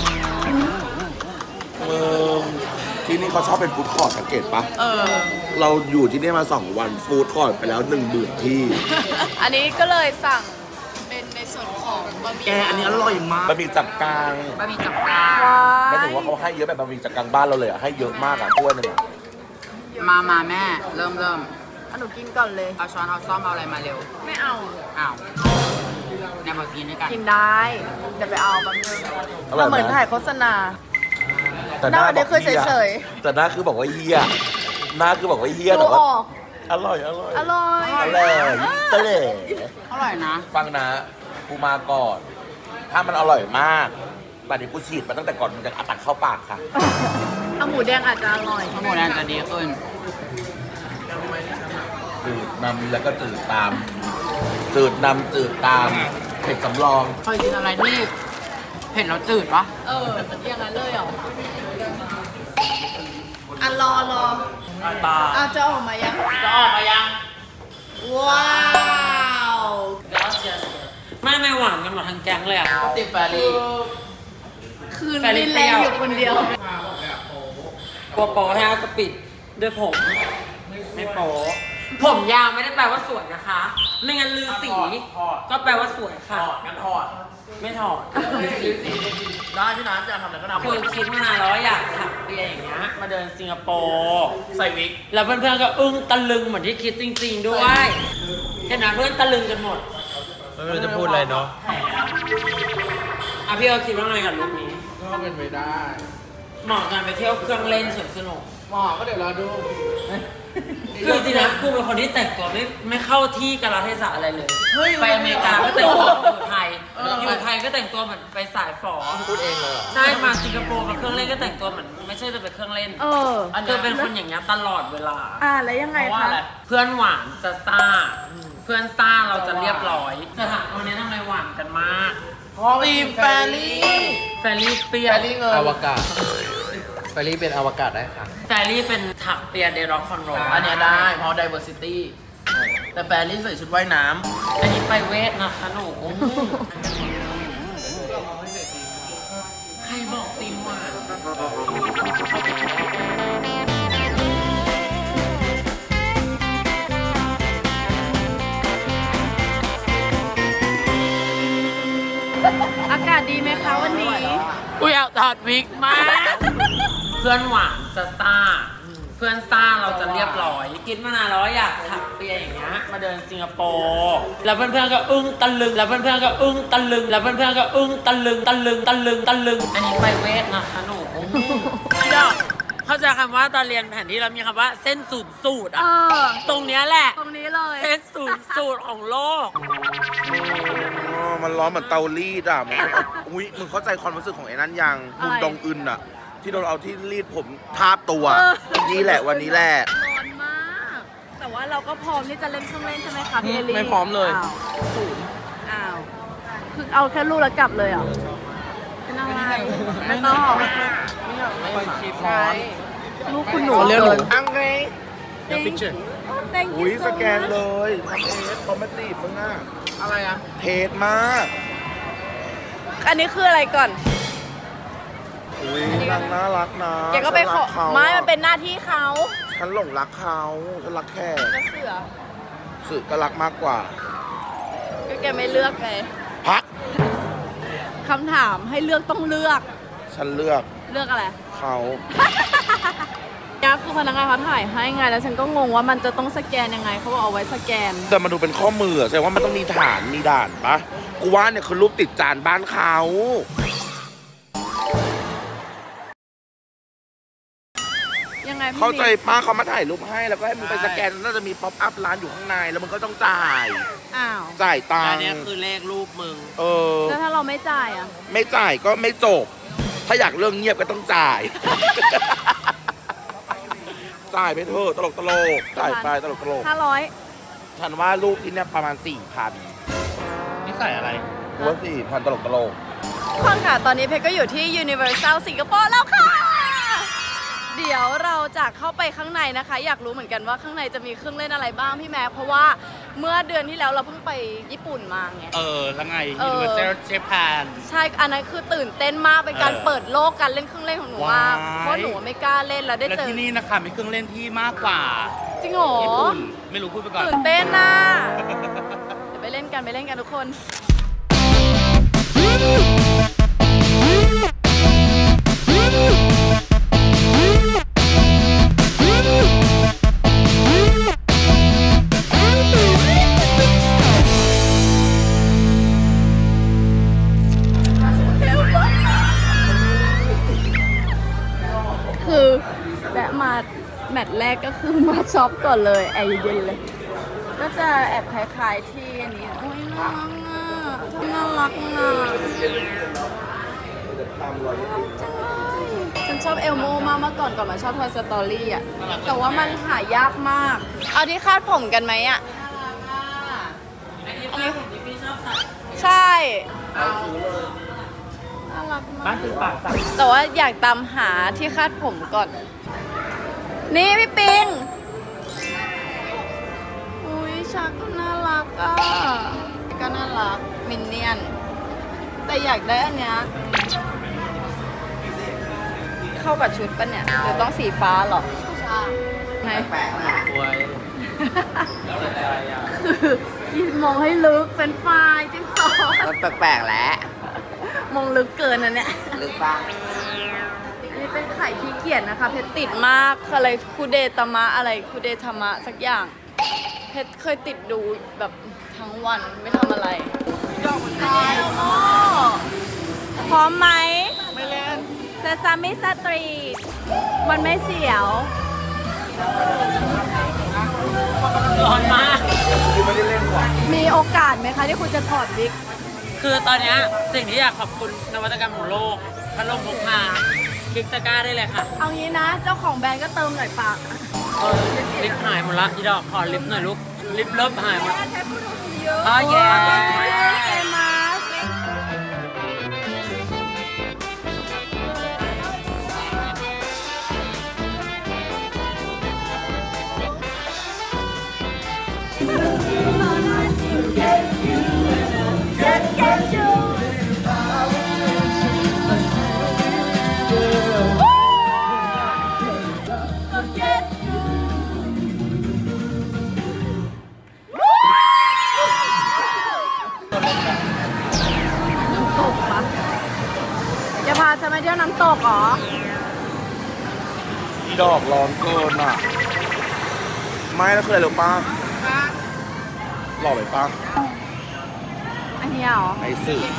Speaker 5: ที่นี่เขาชอบเป็นฟู้ดคอร์ทสังเกตปะเราอยู่ที่นี่มา2 วันฟู้ดคอร์ทไปแล้ว 10,000 ที่
Speaker 1: อันนี้ก็เลยสั่งเป็นในส่วนของบะหมี่
Speaker 5: แกอันนี้อร่อยมากบะหมี่จับกลาง
Speaker 6: บะหมี่จับกลาง
Speaker 5: ไม่ถึงว่าเขาให้เยอะแบบบะหมี่จับกลางบ้านเราเลยอ่ะ ให้เยอะมากอ่ะถ้วยหนึงอ่ะ
Speaker 6: มาแม่เริ่ม
Speaker 1: อ่ะหนูกินก่อนเลย
Speaker 6: เอาช้อนเอาซ่อมเอาอะไรมาเร็ว
Speaker 1: ไม่เอา
Speaker 6: อ้าวแนวบอกกินด้วยกัน
Speaker 1: กินได้เดี๋ยวไปเอาแป๊บนึง
Speaker 5: อร่อยไหม
Speaker 1: เหมือนถ่ายโฆษณา
Speaker 5: แต่หน้า
Speaker 1: หน้าเด็กคือ
Speaker 5: หี้
Speaker 1: เฉย
Speaker 5: แต่หน้าคือบอกว่าเฮียหน้าคือบอกว่าเฮีย
Speaker 1: ดู
Speaker 5: แต่ว่า
Speaker 1: ออก
Speaker 5: อร่อยอร่อย
Speaker 1: อร่อย
Speaker 5: อร่อยตะเล่
Speaker 6: อร่อยนะ
Speaker 5: ฟังนะกูมาก่อน ถ้ามันอร่อยมากบัดนี้กูฉีดมาตั้งแต่ก่อนมันจะตักเข้าปากค่ะ
Speaker 1: เอาหมูแดงอาจจะอร่อย
Speaker 6: ทั้งหมดนั้นจะดีขึ้น
Speaker 5: จืดนำแล้วก็จืดตาม จืดนำจืดตามเผ็ดสำรอง
Speaker 6: เคยกินอะไรที่เผ็ดแล้วจืดปะ
Speaker 1: อย่างนั้นเลยเหรออ่ะรอ
Speaker 6: ตา
Speaker 1: เอาจะออกมายัง
Speaker 6: จะออกมายัง
Speaker 1: ว้าว
Speaker 8: ไม่หวานกันหมดทั้งแก๊งเลยอ่ะ
Speaker 6: ติดแฟรี่
Speaker 1: คืนนี่แรงอยู่คนเดียว
Speaker 8: กลัวโป๊ให้เอากระปิดด้วยผม ไม่โป๊ผมยาวไม่ได้แปลว่าสวยนะคะ ไม่งั้นลือสีก็แปลว่าสวยค่ะ
Speaker 6: งั้นทอด
Speaker 8: ไม่ถอด
Speaker 6: ได้พี่น้ำจะทำอะไรก็ทำ
Speaker 8: คือคิดมานานแล้วว่าอยากถักเปียอย่างเงี้ยมาเดินสิงคโปร์
Speaker 6: ใส่วิก
Speaker 8: แล้วเพื่อนๆก็อึ้งตะลึงเหมือนที่คิดจริงๆด้วยเห็นไหมเพื่อนตะลึงกันหมด
Speaker 3: ไม่รู้จะพูดอะไรเนาะ
Speaker 8: อ่ะพี่เอาคิดว่าไงกับลุคนี้
Speaker 3: ก็เป็นไปได้
Speaker 8: เหมาะกันไปเที่ยวเครื่องเล่นสวนสนุก
Speaker 3: หมอก็เดี๋ยวรอดู
Speaker 8: คือจริงๆนะกูเป็นคนที่แต่งตัวไม่เข้าที่กาลเทศะอะไรเลย ไปอเมริกาก็แต่งตัวอยู่ไทยอยู่ไทยก็แต่งตัวเหมือนไปสายฝอ
Speaker 3: พูดเองเลยเหรอ
Speaker 8: ใช่มาสิงคโปร์กับเครื่องเล่นก็แต่งตัวเหมือนไม่ใช่จะเป็นเครื่องเล่นคือเป็นคนอย่างเงี้ยตลอดเวลา
Speaker 1: แล้วยังไงคะ
Speaker 8: เพื่อนหวานจะซ่า เพื่อนซ่าเราจะเรียบร้อยแต่ถามวันนี้ทำไมหวานกันมาก
Speaker 6: ตีมแฟรี่
Speaker 8: แฟรี่เปรี้ยว
Speaker 6: แฟรี่เงิน
Speaker 3: อวกาศแฟรี่เป็นอวกาศได้ค่ะ
Speaker 8: แฟรี่เป็นถักเปียเดร็อกคอนโรล
Speaker 6: อันเนี้ยได้เพราะ diversity แต่แฟรี่ใส่ชุดว่ายน้
Speaker 8: อันนี้ไปเวทนะคะหนูใครบอกตีมหวาน
Speaker 1: อากาศดีไหมคะวันนี้
Speaker 8: กูอยากถอดวิกมาก เพื่อนหวานจะซ่า เพื่อนซ่าเราจะเรียบร้อย คิดมานานแล้วว่าอยากถักเปียอย่างเงี้ยมาเดินสิงคโปร์แล้วเพื่อนๆก็อึ้งตะลึงแล้วเพื่อนๆก็อึ้งตะลึงแล้วเพื่อนๆก็อึ้งตะลึงอันนี้ไปเวทนะคะหนูเดี๋ยวเข้าใจคำว่าตอนเรียนแผนที่เรามีคำว่าเส้นศูนย์สูตรอะตรงเนี้ยแหละ
Speaker 1: ตรงนี้เลย
Speaker 8: เส้นศูนย์สูตรของโลก
Speaker 5: มันร้อนเหมือนเตารีดอ่ะอุ้ยมึงเข้าใจความรู้สึกของไอ้นั่นยังมุนดงอึนอ่ะ ที่โดนเอาที่รีดผมทาบตัว นี่แหละวันนี้แหละ
Speaker 1: ร้อนมาก แต่ว่าว่าเราก็พร้อมที่จะเล่นเครื่องเล่นใช่ไหมคะพี่เอลี่
Speaker 3: ไม่พร้อมเลย
Speaker 1: อ้าวคือเอาแค่ลูกแล้วกลับเลยเหรอเป็นอะไรไม่ต้อง
Speaker 3: ไม่คิดไง
Speaker 1: ลูกคุณหนู
Speaker 3: เขาเรียกหนู
Speaker 4: อังไง
Speaker 3: เดี๋ยว picture
Speaker 4: อุ้ยสแกนเลยทำเอสเขามาจีบมึงอ่ะ
Speaker 3: อะไรอ่ะ
Speaker 4: เทสมาก
Speaker 1: อันนี้คืออะไรก่อน
Speaker 4: อุ้ยนางน่ารักนะ
Speaker 1: แกก็ไปขอ
Speaker 4: ฉันรัเขา
Speaker 1: ไม่มันเป็นหน้าที่เขา
Speaker 4: ฉันหลงรักเขาฉันรักแค่
Speaker 1: แล้วเสือ
Speaker 4: สื่อก็รักมากกว่า
Speaker 1: ก็แกไม่เลือกไง
Speaker 4: พัก
Speaker 1: คำถามให้เลือกต้องเลือก
Speaker 4: ฉันเลือก
Speaker 1: เลือกอะไร
Speaker 4: เขา
Speaker 1: เนี่ยคือพนักงานเขาถ่ายให้ไงแล้วฉันก็งงว่ามันจะต้องสแกนยังไงเขาบอกเอาไว้สแกน
Speaker 5: แต่มาดูเป็นข้อมืออะแสดงว่ามันต้องมีฐานมีด่านปะกูว่าเนี่ยคือรูปติดจานบ้านเขา
Speaker 1: ยังไงพี่
Speaker 5: เข้าใจป้าเขามาถ่ายรูปให้แล้วก็ให้มึงไปสแกนน่าจะมีป๊อปอัพร้านอยู่ข้างในแล้วมึงก็ต้องจ่าย
Speaker 1: อ้าว
Speaker 5: จ่ายตั
Speaker 8: อั
Speaker 5: ง
Speaker 8: น
Speaker 5: ค์
Speaker 8: นี้คือเลขรูปมึง
Speaker 5: เออ
Speaker 1: แล้วถ้าเราไม่จ่ายอ่ะ
Speaker 5: ไม่จ่ายก็ไม่จบ ถ้าอยากเรื่องเงียบก็ต้องจ่าย จ่ายไปเถอะตลกจ่ายไปตลก
Speaker 1: 500
Speaker 5: ฉันว่ารูปที่เนี่ยประมาณ 4,000
Speaker 7: นี่ใส่อะไร
Speaker 5: กูว่า4,000ตลก
Speaker 1: ทุกคนค่ะ ตอนนี้เพชรก็อยู่ที่ Universal สิงคโปร์แล้วค่ะ เดี๋ยวเราจะเข้าไปข้างในนะคะ อยากรู้เหมือนกันว่าข้างในจะมีเครื่องเล่นอะไรบ้างพี่แม็กเพราะว่าเมื่อเดือนที่แล้วเราเพิ่งไปญี่ปุ่นมาไง
Speaker 7: แล้วไง
Speaker 1: เออ
Speaker 7: Universal Japan
Speaker 1: ใช่ อันนั้นคือตื่นเต้นมาก เป็นการเปิดโลกการเล่นเครื่องเล่นของหนูมาก
Speaker 7: ว้าย
Speaker 1: เพราะหนูไม่กล้าเล่นแล้วได้
Speaker 7: และ
Speaker 1: เจอ
Speaker 7: ที่นี่นะคะมีเครื่องเล่นที่มากกว่า
Speaker 1: จริงเหรอ
Speaker 7: ญี่ปุ่น ไม่รู้พูดไปก่อน
Speaker 1: ตื่นเต้นนะเดี๋ยวไปเล่นกันทุกคน คือแวะมาแมตช์แรกก็คือมาช็อปก่อนเลยแอร์เย็นเลย ก็จะแอบคล้ายๆที่อันนี้โอ้ยน่ารักอ่ะฉันชอบเอลโมมากเมื่อก่อนมาชอบ Toy Story อ่ะ แต่ว่ามันหายากมาก เอาที่คาดผมกันไหมอ่ะ
Speaker 8: อันนี้ผมที่พี่ชอบใส่
Speaker 1: ใช่น่ารักมากแต่ว่าอยากตามหาที่คาดผมก่อน นี่พี่ปิง อุ้ยชักก็น่ารักอ่ะ ก็น่ารัก มินเนี่ยน แต่อยากได้อันเนี้ย เข้ากับชุดปะเนี่ยหรือต้องสีฟ้าหรอ ใช่ไหน
Speaker 4: แปลกนะ
Speaker 8: สวยแล้วใจอ่ะ
Speaker 1: คือมองให้ลึกเป็นไฟล์จิ้มซอส
Speaker 4: มันแปลกๆแหล้ว
Speaker 1: มองลึกเกินนะเนี่ย
Speaker 4: หรือเปล่า
Speaker 1: นี่เป็นไข่ขี้เกียจนะคะ เพชรติดมากอะไรคูเดตามะอะไรคูเดธรรมะสักอย่าง เพชรเคยติดดูแบบทั้งวันไม่ทำอะไรพร้อมไหมไม่เล่นเซซามิสตรีทมันไม่เสียว
Speaker 8: ร้อนมาก
Speaker 1: มีโอกาสไหมคะที่คุณจะถอดวิก
Speaker 8: คือตอนเนี้ยสิ่งที่อยากขอบคุณนวัตกรรมของโลกพัดลมพกพาคลิกตะกร้าได้เลยค่ะ
Speaker 1: เอางี้นะ เจ้าของแบรนด์ก็เติมหน่อยปาก
Speaker 8: ลิฟต์หายหมดละอีดอกขอลิฟต์หน่อยลูก ลิฟต์เริ่มหายหมด
Speaker 1: เยอะ
Speaker 8: อ๋อแย่
Speaker 1: เอมาส จะพาฉันไปเที่ยวน้ำตกเหรอ
Speaker 5: อีดอกร้อนเกินอ่ะ ไม่แล้วคืออะไรหรือป้าหล่อไปป้า
Speaker 1: อันนี้เหรอ
Speaker 5: ไอสื่อ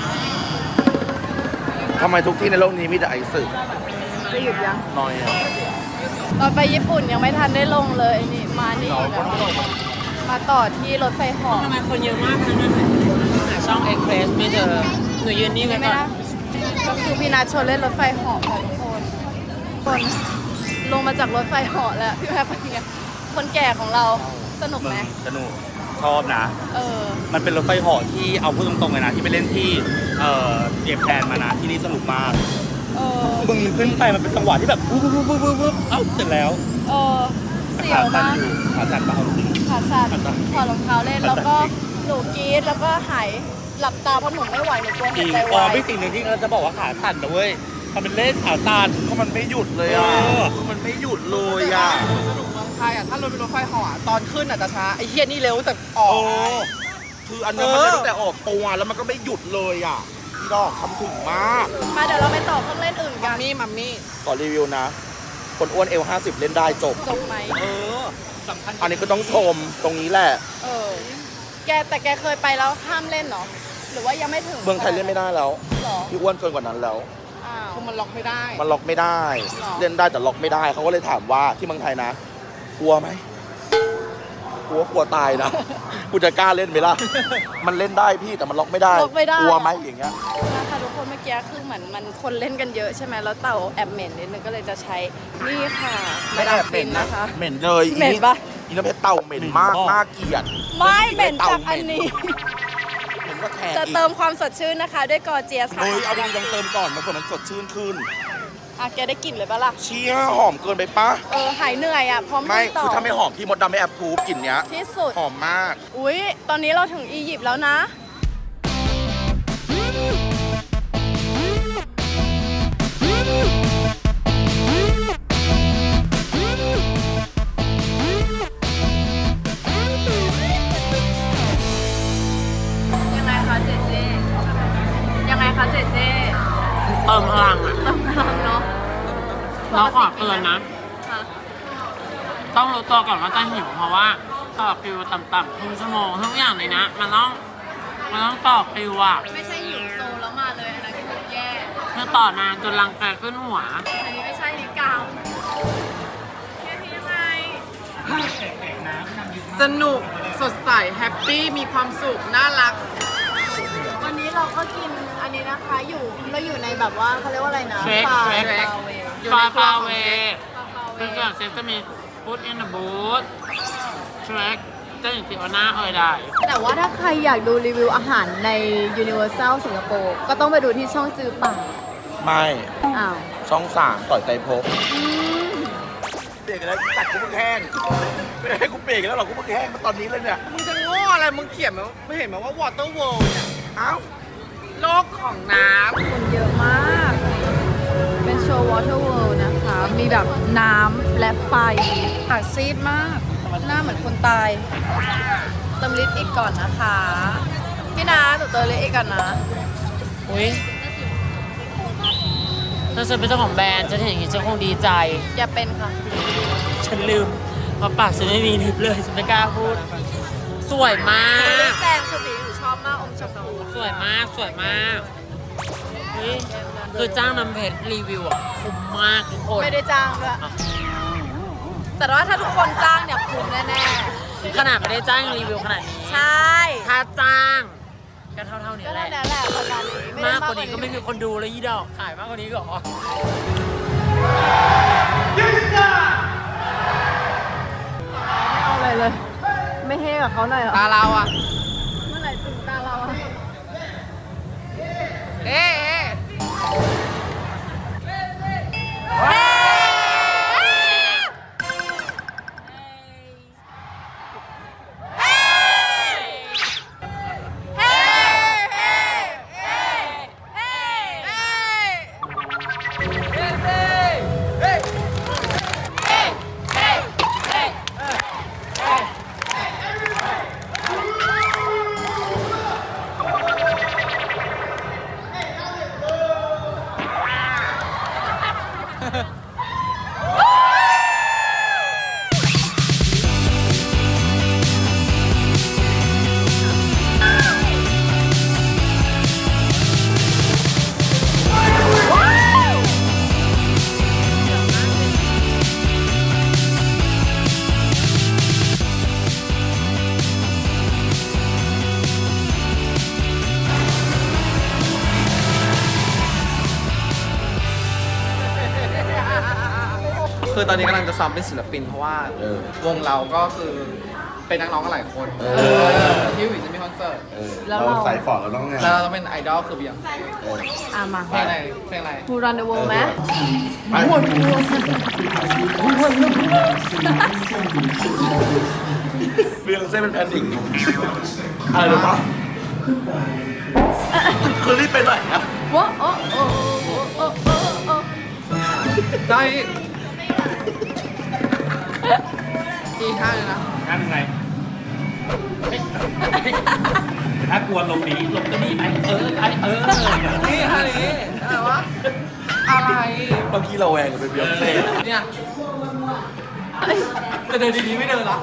Speaker 5: ทำไมทุกที่ในโลกนี้มีแต่ไอสื่อ
Speaker 1: จะหยุดยัง
Speaker 5: น้อยอ่ะ
Speaker 1: ตอนไปญี่ปุ่นยังไม่ทันได้ลงเลยนี่มานี่อีกแล้วมาต่อที่รถไฟเหาะ
Speaker 8: ทำไมคนเยอะมากขนาดนั้นหาช่องเอ็กเพรสไม่เจอ หนูยืนนี่ไว้
Speaker 1: ไม่
Speaker 8: ก่อน
Speaker 1: ได้ก็คือพี่นัทชวนเล่นรถไฟเหาะค่ะทุกคนลงมาจากรถไฟเหาะแล้วพี่แม่เป็นไงคนแก่ของเราสนุกไหม
Speaker 7: สนุกชอบนะ
Speaker 1: เออ
Speaker 7: มันเป็นรถไฟเหาะที่เอาพูดตรงๆเลยนะ ที่ไปเล่นที่เจแปนมานะที่นี่สนุกมาก
Speaker 1: เออ
Speaker 7: มึงขึ้นไปมันเป็นจังหวะที่แบบวุ้บวุ้บวุ้บวุ้บวุ้บเอ้าเสร็จแล้ว
Speaker 1: เออเสียวมาก
Speaker 7: ขาสั่นเปล่าจริง
Speaker 1: ขาสั่น
Speaker 7: ขาสั่น
Speaker 1: ถอดรองเท้าเล่นแล้วก็หนูกรี๊ดแล้วก็หายหลับตาเพราะหนูไม่ไหวหนูกลัว
Speaker 7: จ
Speaker 1: หั
Speaker 7: ริ
Speaker 1: ว
Speaker 7: ง
Speaker 1: ใจ
Speaker 7: อ๋อ
Speaker 1: วาย
Speaker 7: ไม่สิ่งหนึ่งที่เราจะบอกว่าขาสั่นนะเว้ยทำเป็นเล่นขาสั่น
Speaker 5: ก็มันไม่หยุดเลยอ่ะ มันไม่หยุดเลยอ่ะ
Speaker 3: สนุกเมืองไทยอ่ะถ้ารถเป็นรถไฟเหาะตอนขึ้นอาจจะช้าไอ้เฮียนี่เร็วแต่ออก
Speaker 5: โอ้คืออันนี้มันเล่นตั้งแต่ออกตัวแล้วมันก็ไม่หยุดเลยอ่ะพี่ดอกทำถึงมาก
Speaker 1: มาเดี๋ยวเราไปต่อเครื่องเล่นอื่น
Speaker 3: มั
Speaker 1: กั
Speaker 3: ม
Speaker 1: น
Speaker 3: มี่
Speaker 5: ขอรีวิวนะ คนอ้วนเอล50 เล่นได้จบ
Speaker 1: จบไหม
Speaker 3: สำคัญ
Speaker 5: อันนี้ก็ต้องชมตรงนี้แหละ
Speaker 1: เออแต่แกเคยไปแล้วห้ามเล่นเหรอหรือว่ายังไม่ถึง
Speaker 5: เมืองไทยเล่นไม่ได้แล้ว
Speaker 1: หรอ
Speaker 5: พี่อ้วนเกินกว่านั้นแล้ว
Speaker 1: อ้าว
Speaker 3: คือมันล็อกไม่ได้
Speaker 5: มันล็อกไม่ได้
Speaker 1: หรอ
Speaker 5: เล่นได้แต่ล็อกไม่ได้ เขาก็เลยถามว่าที่เมืองไทยนะ กลัวไหมกลัวตายนะ กูจะกล้าเล่นไหมล่ะ มันเล่นได้พี่แต่มันล็อกไม่ได้
Speaker 1: ล็อกไม่ได้
Speaker 5: กลัวไหมอย่างเงี้ย
Speaker 1: นะคะทุกคนเมื่อกี้คือเหมือนมันคนเล่นกันเยอะใช่ไหมแล้วเต่าแอบเหม็นนิดนึงก็เลยจะใช้นี่ค่ะมาดามฟินนะคะ
Speaker 5: เหม็นเลย
Speaker 1: เหม็นปะ
Speaker 5: อีน้ำเพชรเต่าเหม็นมากน่าเกลียด
Speaker 1: ไม่เหม็นจากอันนี้
Speaker 5: เหม็นก็แทน
Speaker 1: จะ
Speaker 5: อีก
Speaker 1: เติมความสดชื่นนะคะ ด้วยกอร์เจียสค่ะ
Speaker 5: เฮ้ยเอาดีลองเติมก่อนมันเผื่อมันสดชื่นขึ้น
Speaker 1: อ่ะแกได้กลิ่นเลยปะล่ะ
Speaker 5: เชี่ยหอมเกินไปปะ
Speaker 1: หายเหนื่อยอ่ะพร้อม
Speaker 5: ไม่
Speaker 1: ต่อ
Speaker 5: คือถ้าไม่หอมพี่มดดำไม่แอบพูฟกลิ่นเนี้ย
Speaker 1: ที่สุด
Speaker 5: หอมมาก
Speaker 1: อุ๊ย ตอนนี้เราถึงอียิปต์แล้วนะ ยังไงคะเจเจ ยังไงคะเจเจ
Speaker 8: เติมพลังอ่ะ
Speaker 1: เติมพลังเนาะ
Speaker 8: เราขอเตือนนะ
Speaker 1: ค่ะ
Speaker 8: ต้องรู้ตัวก่อนว่าจะหิวเพราะว่าต่อคิวต่ำๆครึ่งชั่วโมงทุกอย่างเลยนะมันต้องต่อคิวอ่ะ
Speaker 1: ไม่ใช่หิวโซแล้วมาเลยอันนั้นคือแย่
Speaker 8: คือต่อนานจนรังแกขึ้นหัว
Speaker 1: อันนี้ไม่ใช่นิกาวแค่นี้ยังไง
Speaker 3: สนุกสดใสแฮปปี้มีความสุขน่ารัก
Speaker 1: วันนี้เราก็กินอันนี้นะคะเราอยู่ในแบบว่าเขาเรียกว่าอะไรนะ
Speaker 8: เทรค
Speaker 1: ฟา
Speaker 8: เทรค
Speaker 1: ฟาเว
Speaker 8: ฟาเวคือก่อนเซฟจะมีพุทอินเดอะบูธเทรคเจ้าหญิงฟิโอน่าได้
Speaker 1: แต่ว่าถ้าใครอยากดูรีวิวอาหารใน Universal สิงคโปร์ก็ต้องไปดูที่ช่องจือป่า
Speaker 5: ไม่
Speaker 1: อ้าว
Speaker 5: ช่อง3ต่อยไตรภพเบรกแล้วกัดกูเพิ่งแห้งไม่ให้กูเบรกแล้วหรอกกูเพิ่งแห้งมาตอนนี้เลยเนี่ย
Speaker 3: มึงจะโง่อะไรมึงเขียนมาไม่เห็นไหมว่า Water World เนี่ย
Speaker 5: เอ้า
Speaker 3: โลกของน้
Speaker 1: คนเยอะมาก เป็นโชว์ Water World นะคะ มีแบบน้ำและไฟปากซีดมาก หน้าเหมือนคนตาย เติมลิปอีกก่อนนะคะ พี่นาหนูเติมลิปอีกก่อนนะ
Speaker 8: อุ้ยถ้าฉันเป็นเจ้าของแบรนด์ฉันเห็นอย่างนี้ฉันคงดีใจ
Speaker 1: อย่าเป็นค่ะ
Speaker 8: ฉันลืมเพราะปากฉันไม่มีลิปเลยฉันไม่กล้าพูด สวยมาก
Speaker 1: แจงคือสีหนูชอบมากอมชมพู
Speaker 8: สวยมากสวยมากเฮ้ยคือจ้างน้ำเพชรรีวิวอ่ะคุ้มมากทุกคน
Speaker 1: ไม่ได้จ้างด้วยแต่ว่าถ้าทุกคนจ้างเนี่ยคุ้มแน่
Speaker 8: ขนาดไม่ได้จ้างรีวิวขนาดนี้
Speaker 1: ๆ ใช่
Speaker 8: ถ้าจ้างก็เท่านี้
Speaker 1: ก็
Speaker 8: แห
Speaker 1: เท่า
Speaker 8: ละ
Speaker 1: นั้นแหละประมาณนี้ไได้
Speaker 8: มากกว่านี้ก็ไม่มีคนดูเลยยี่ดอกขายมากกว่านี้ก็
Speaker 1: ไม่เอาอะไรเลย ไม่เฮกับเขาหน่อยเหรอ
Speaker 3: ำตาเราอ่ะ
Speaker 1: เมื่อไหร่ถึงตาเราอะ
Speaker 3: เอ๊ะคือตอนนี้กำลังจะซ้อมเป็นศิลปินเพราะว่า วงเราก็คือเเป็นนักร้องกันหลายคนฮิวอีจะมีคอนเสิร์ต
Speaker 1: แล้ว
Speaker 5: เรา
Speaker 1: เรา
Speaker 5: สายฝอเราต้องไง
Speaker 3: แล้วเราต้องเป็นไอดอลคือเบียง
Speaker 1: มา
Speaker 3: เพลงอะไรเพลงอะไร
Speaker 1: Who Run the World ไหม
Speaker 5: ไปเรื่องเส้นเป็นแพนิคอะไรหรือเปล่าคือรีบไปไหนครับ
Speaker 1: ว้าโอ้โอ้โอ้โอ้โอ้
Speaker 3: ได้อีกท่าเลยนะ
Speaker 7: นั่นไงถ้ากลัวลงหนีลงจะหนีไหม
Speaker 3: นี่ท่านี้อะไรวะอะไร
Speaker 5: บางทีเราแหวงเป็นเบียงเซ่
Speaker 3: เนี่ยจะเดินดีๆไม่เดินละ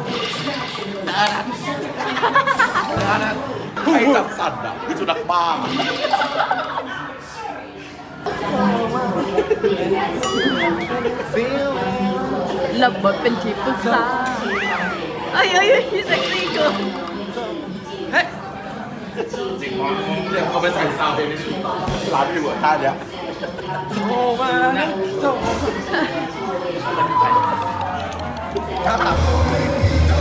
Speaker 3: เดิน
Speaker 5: ใครจับสัตว์อ่ะคือสุนัขบ้า
Speaker 1: รับบทเป็นที่ปรึกษาเอ้ยพี่เซ็กซี่เกิน
Speaker 3: เฮ้ย
Speaker 5: เดี๋ยวเขาไปใส่ซาวด์เพลงนี้ร้านอยู่หัวท่าเนี้ย
Speaker 3: โซมาโซถ้าตับ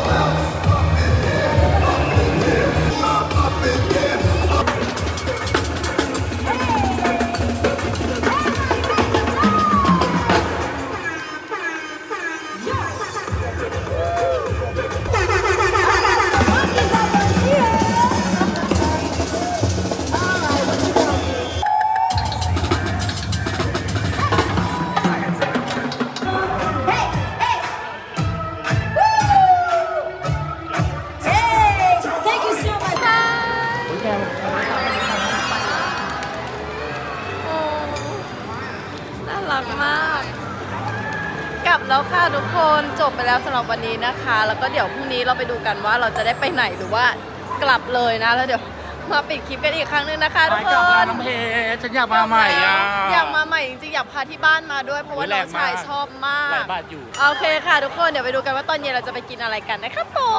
Speaker 1: น่ารักมาก กลับแล้วค่ะทุกคนจบไปแล้วสำหรับวันนี้นะคะ แล้วก็เดี๋ยวพรุ่งนี้เราไปดูกันว่าเราจะได้ไปไหนหรือว่ากลับเลยนะแล้วเดี๋ยวมาปิดคลิปกันอีกครั้งนึงนะคะทุกคน
Speaker 7: น้ำเพชรฉันอยากมาใหม่อ่ะ
Speaker 1: อยากมาใหม่จริงๆอยากพาที่บ้านมาด้วยเพราะว่าน้องชายชอบมาก
Speaker 7: หลายบาทอยู่
Speaker 1: โอเคค่ะทุกคนเดี๋ยวไปดูกันว่าตอนเย็นเราจะไปกินอะไรกันนะครับผม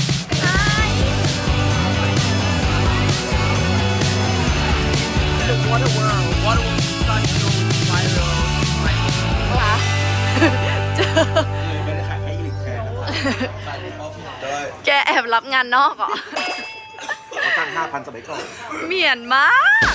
Speaker 5: ไม่ได้ขายให้อีลิกแทนด้วย
Speaker 1: แกแอบรับงานนอกเหรอ
Speaker 5: เขาตั้ง 5,000 สมัยก่อน
Speaker 1: เหมียนมาก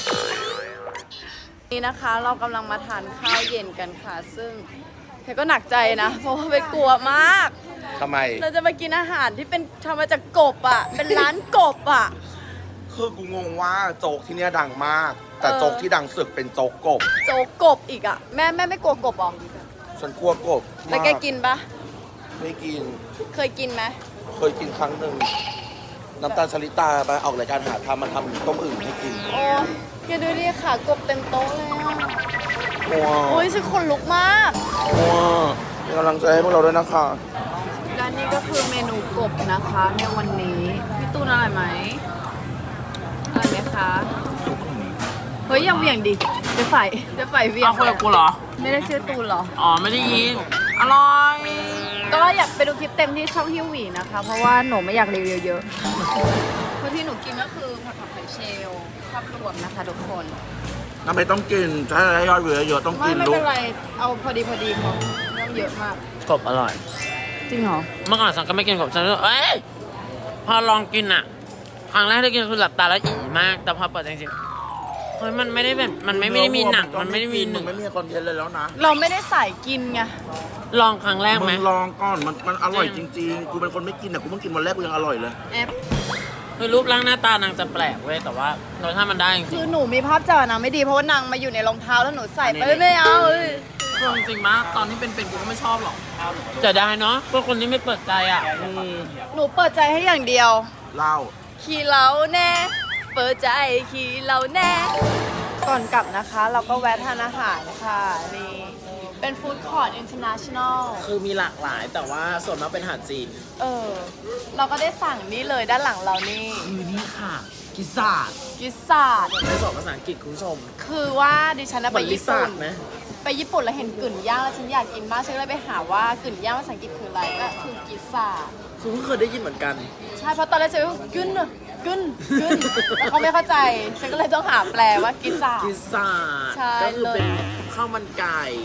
Speaker 1: นี่นะคะเรากำลังมาทานข้าวเย็นกันค่ะ ซึ่งเพก็หนักใจนะเพราะว่าเพกลัวมาก
Speaker 5: ทำไม
Speaker 1: เราจะมากินอาหารที่เป็นทำมาจากกบอ่ะ เป็นร้านกบอ่ะ
Speaker 5: คือกูงงว่าโจ๊กที่เนี่ยดังมาก แต่โจ๊กที่ดังสึกเป็นโจ๊กกบ
Speaker 1: โจ๊กกบอีกอ่ะแม่ไม่กลัวกบหรอ
Speaker 5: ฉันกลัวกบ
Speaker 1: แล้วแกกินปะ
Speaker 5: ไม่กิน
Speaker 1: เคยกินไหม
Speaker 5: เคยกินครั้งหนึ่ง น้ำตาลชลิตาไปออกรายการหาทำมันทำต้มอึ่งให้กิน
Speaker 1: โอ้แกดูดิค่ะกบเต็มโต๊ะเลยอ่ะ
Speaker 5: ว้า
Speaker 1: โอ้ยฉันขนลุกมาก
Speaker 5: ว้าเป็นกำลังใจให้พวกเราด้วยนะคะ
Speaker 1: และนี่ก็คือเมนูกบนะคะในวันนี้พี่ตูนอร่อยไหมอร่อยไหมคะเฮ้ยอย่าเหวี่ยงดิจะฝ่ายเหวี่ยง
Speaker 8: เอาคุยกับกูเหรอ
Speaker 1: ไม่ได้ชื่อตูนเหรอ
Speaker 8: อ๋อ ไม่ได้ยิน อร่อย
Speaker 1: ก็อยากไปดูคลิปเต็มที่ช่องฮิวหวีนะคะ เพราะว่าหนูไม่อยากรีวิวเยอะเพราะที่หนูกินก็คือผัดไข่เชลล์ภาพรวมนะคะทุกคน
Speaker 5: น้ำไม่ต้องกินใช้อะไรยอดวิวเยอะๆต้อง
Speaker 1: ไม่
Speaker 5: กิน
Speaker 1: ไม่
Speaker 5: ลู
Speaker 1: เป็
Speaker 5: ก
Speaker 1: นไรเอาพอดีไม่ต้องเยอะมาก
Speaker 8: กบอร่อย
Speaker 1: จริงเหรอ
Speaker 8: เมื่อก่อนฉันก็ไม่กินกบฉันก็เอ้ย พอลองกินอ่ะ ครั้งแรกที่กินคือหลับตาแล้วอิ่มมาก แต่พอเปิดจริงๆเฮ้ยมันไม่ได้แบบมันไม่ได้มีหนัง มันไม่ได้มีหนึ่ง
Speaker 5: ไม่มีคอนเทนต์เลยแล้วนะ
Speaker 1: เราไม่ได้ใส่กินไง
Speaker 8: ลองครั้งแรกไหม
Speaker 5: มึงลองก่อนมันอร่อยจริงๆ กูเป็นคนไม่กินแต่กูเพิ่งกินวันแรกกูยังอร่อยเลย
Speaker 1: แอป
Speaker 8: คือรูปร่างหน้าตานางจะแปลกเว้ย แต่ว่ารสชาติมันได้จริ
Speaker 1: คือง หนูมีภาพจำนางไม่ดีเพราะว่านางมาอยู่ในรองเท้าแล้วหนูใส่ไป
Speaker 8: อันนี้
Speaker 1: ไม่เอาเอ้ย
Speaker 8: คือจริงๆมากตอนที่เป็นกูก็ไม่ชอบหรอกจะได้เนาะพวกคนที่ไม่เปิดใจอ่ะ
Speaker 1: หนูเปิดใจให้อย่างเดียว
Speaker 5: เหล้า
Speaker 1: ขี่เราแน่ เปิดใจขี่เราแน่ ก่อนกลับนะคะเราก็แวะทานอาหารค่ะนี่เป็นฟู้ดคอร์ทอินเตอร์เนชั่นแนล
Speaker 8: คือมีหลากหลายแต่ว่าส่วนมากเป็นอาหารจีน
Speaker 1: เราก็ได้สั่งนี่เลยด้านหลังเรานี่
Speaker 8: คือนี่ค่ะ กิซ่า
Speaker 1: กิซ่า
Speaker 8: ได้สอนภาษาอังกฤษคุณผู้ชม
Speaker 1: คือว่าดิฉันน่ะไปญี่ปุ่น
Speaker 8: ไหม
Speaker 1: ไปญี่ปุ่นแล้วเห็นกึ่นย่างแล้วฉันอยากกินมากฉันก็เลยไปหาว่ากึ่นย่างภาษาอังกฤษคืออะไรก็คือกิซ่า
Speaker 8: คือเพิ่งเคยได้ยินเหมือนกัน
Speaker 1: ใช่เพราะตอนแรกฉันว่ากึ่นแล้วเขาไม่เข้าใจฉันก็เลยต้องหาแปลว่ากิซ่า
Speaker 8: กิซ่า
Speaker 1: ใช่
Speaker 8: ก็คือเป็น
Speaker 1: เลย
Speaker 8: ข้าวมันไก่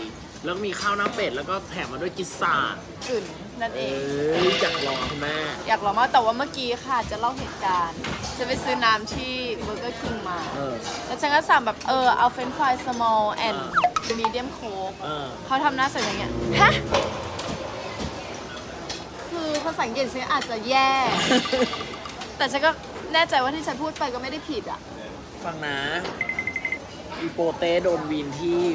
Speaker 6: แล้วมีข้าวหน้าเป็ดแล้วก็แถมมาด้วยกิซซ่าก
Speaker 1: ึ่นนั่นเอง
Speaker 6: อยากลองคุณแม่
Speaker 1: อยากลองมากแต่ว่าเมื่อกี้ค่ะจะเล่าเหตุการณ์จะไปซื้อน้ำที่เบอร์เกอร์คิงมาแล้วฉันก็สั่งแบบเอาเฟรนช์ฟราย small and medium coke เขาทำหน้าใส่อย่างเงี้ยฮะคือภาษาอังกฤษฉันอาจจะแย่ แต่ฉันก็แน่ใจว่าที่ฉันพูดไปก็ไม่ได้ผิดอ่ะ
Speaker 6: ฟังนะอีโปเต้โดนวีน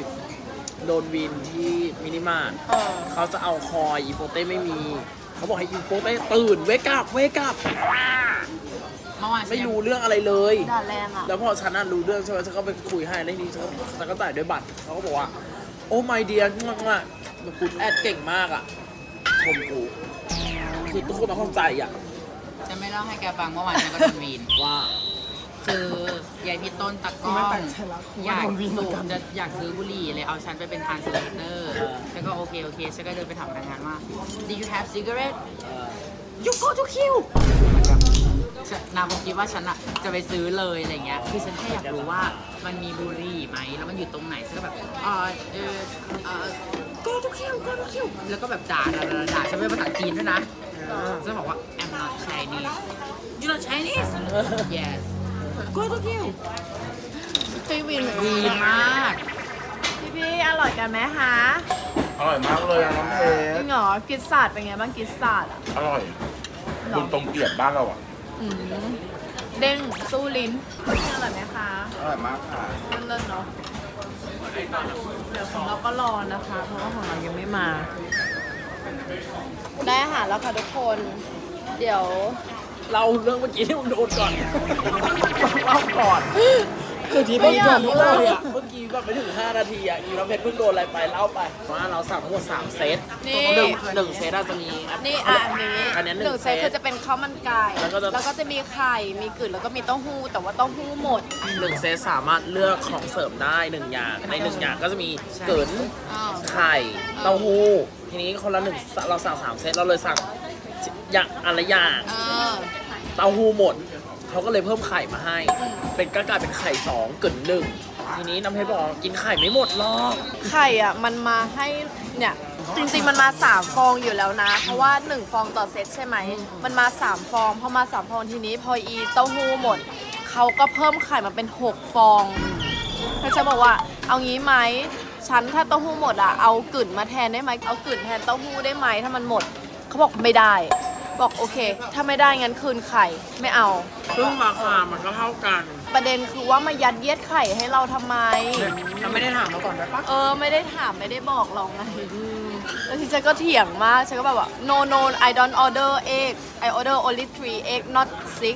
Speaker 6: ที่มินิมาร์ทเขาจะเอาคอยอีโปเต้ไม่มีเขาบอกให้อีโปเต้ตื่นเวกับเมื่อวานไม่รู้เรื่องอะไรเลย
Speaker 1: ด่าแรงอ่ะ
Speaker 6: แล้วพอฉันรู้เรื่องใช่ไหมฉันก็ไปคุยให้แล้วนี่ฉันก็จ่ายด้วยบัตรเขาก็บอกว่าโอ้ my dear มากๆคุณแอดเก่งมากอ่ะชมกูคือทุกคนต้องเข้าใจอ่ะ
Speaker 9: ฉันไม่เล่าให้แกฟังเมื่อวานฉันก็โดนวีนว่าคือยายพี่ต้นตะก้องอยากซื้อบุหรี่เลยเอาฉันไปเป็นทรานสเลเตอร์ฉันก็โอเคฉันก็เดินไปถามพนักงานว่า Do you have cigarette You go to kill นางคงคิดว่าฉันอะจะไปซื้อเลยอะไรเงี้ยคือฉันแค่อยากรู้ว่ามันมีบุหรี่ไหมแล้วมันอยู่ตรงไหนฉันก็แบบgo to kill แล้วก็แบบด่าฉันเป็นภาษาจีนด้วยนะฉันบอกว่า I'm not Chinese You not Chinese Yes Go to kill
Speaker 1: พี่วิน
Speaker 9: ดีมาก
Speaker 1: พี่อร่อยกันไหมคะ
Speaker 5: อร่อยมากเลยน้องเพ
Speaker 1: จ
Speaker 5: ช
Speaker 1: ริ
Speaker 5: รง
Speaker 1: เหรอกิซซ่าเป็นไงบ้างกิซซ่าอ่ะ
Speaker 5: อร่อยบุญตรงเกียรติบ้านเราอ่ะ
Speaker 1: เด้งสู้ลิ้นอร่อยไหมคะ
Speaker 5: อร่อยมากค่ะ
Speaker 1: เลิศเนาะเดี๋ยวของเราก็รอนะคะ เพราะว่าของเรายังไม่มา ได้อาหารแล้วค่ะทุกคน เดี๋ยว
Speaker 6: เราเรื่องเมื่อกี้ที่มึงโดนก่อนเล่าก่อนคือที่ไม่ยอมเลยอ่ะเมื่อกี้แบบไม่ถึง5 นาทีอ่ะอีน้องเพชรเพิ่งโดนอะไรไปเล่าไปว่าเราสั่งทั้งหมด3 เซตหนึ่งเซตอาจจะมี
Speaker 1: นี่อันนี้
Speaker 6: หนึ่ง
Speaker 1: เซตคือจะเป็นข้าวมันไก่ แล้วก็จะมีไข่ มีกึ่นแล้วก็มีเต้าหู้ แต่ว่าเต้าหู้หมด
Speaker 6: 1 เซตสามารถเลือกของเสริมได้1 อย่างใน1 อย่างก็จะมีกึ่นไข่เต้าหู้ทีนี้คนละเราสั่ง3 เซตเราเลยสั่งอย่างอันละอย่างเต้าหู้หมดเขาก็เลยเพิ่มไข่มาให้เป็นก็กลายเป็นไข่2กึ่น1ทีนี้น้ำเพชรบอกกินไข่ไม่หมดหรอก
Speaker 1: ไข่อ่ะมันมาให้เนี่ยจริงๆมันมา3 ฟองอยู่แล้วนะ เพราะว่า1 ฟองต่อเซตใช่ไหมมันมา3 ฟองพอมา3 ฟองทีนี้พออีเต้าหู้หมดเขาก็เพิ่มไข่มาเป็น6 ฟองเขาจะบอกว่าเอางี้ไหมฉันถ้าเต้าหู้หมดอ่ะเอากึ่นมาแทนได้ไหมเอากึ่นแทนเต้าหู้ได้ไหมถ้ามันหมดเขาบอกไม่ได้บอกโอเคถ้าไม่ได้งั้นคืนไข่ไม่เอา
Speaker 6: ซึ่งราคามันก็เท่ากัน
Speaker 1: ประเด็นคือว่ามายัดเยียดไข่ให้เราทำไม
Speaker 6: เราไม่ได้ถามมาก่อนได้ปะ
Speaker 1: ไม่ได้ถามไม่ได้บอกหรอกไงแล้วทีเจก็เถียงมากฉันก็แบบว่า no I don't order egg I order only 3 egg not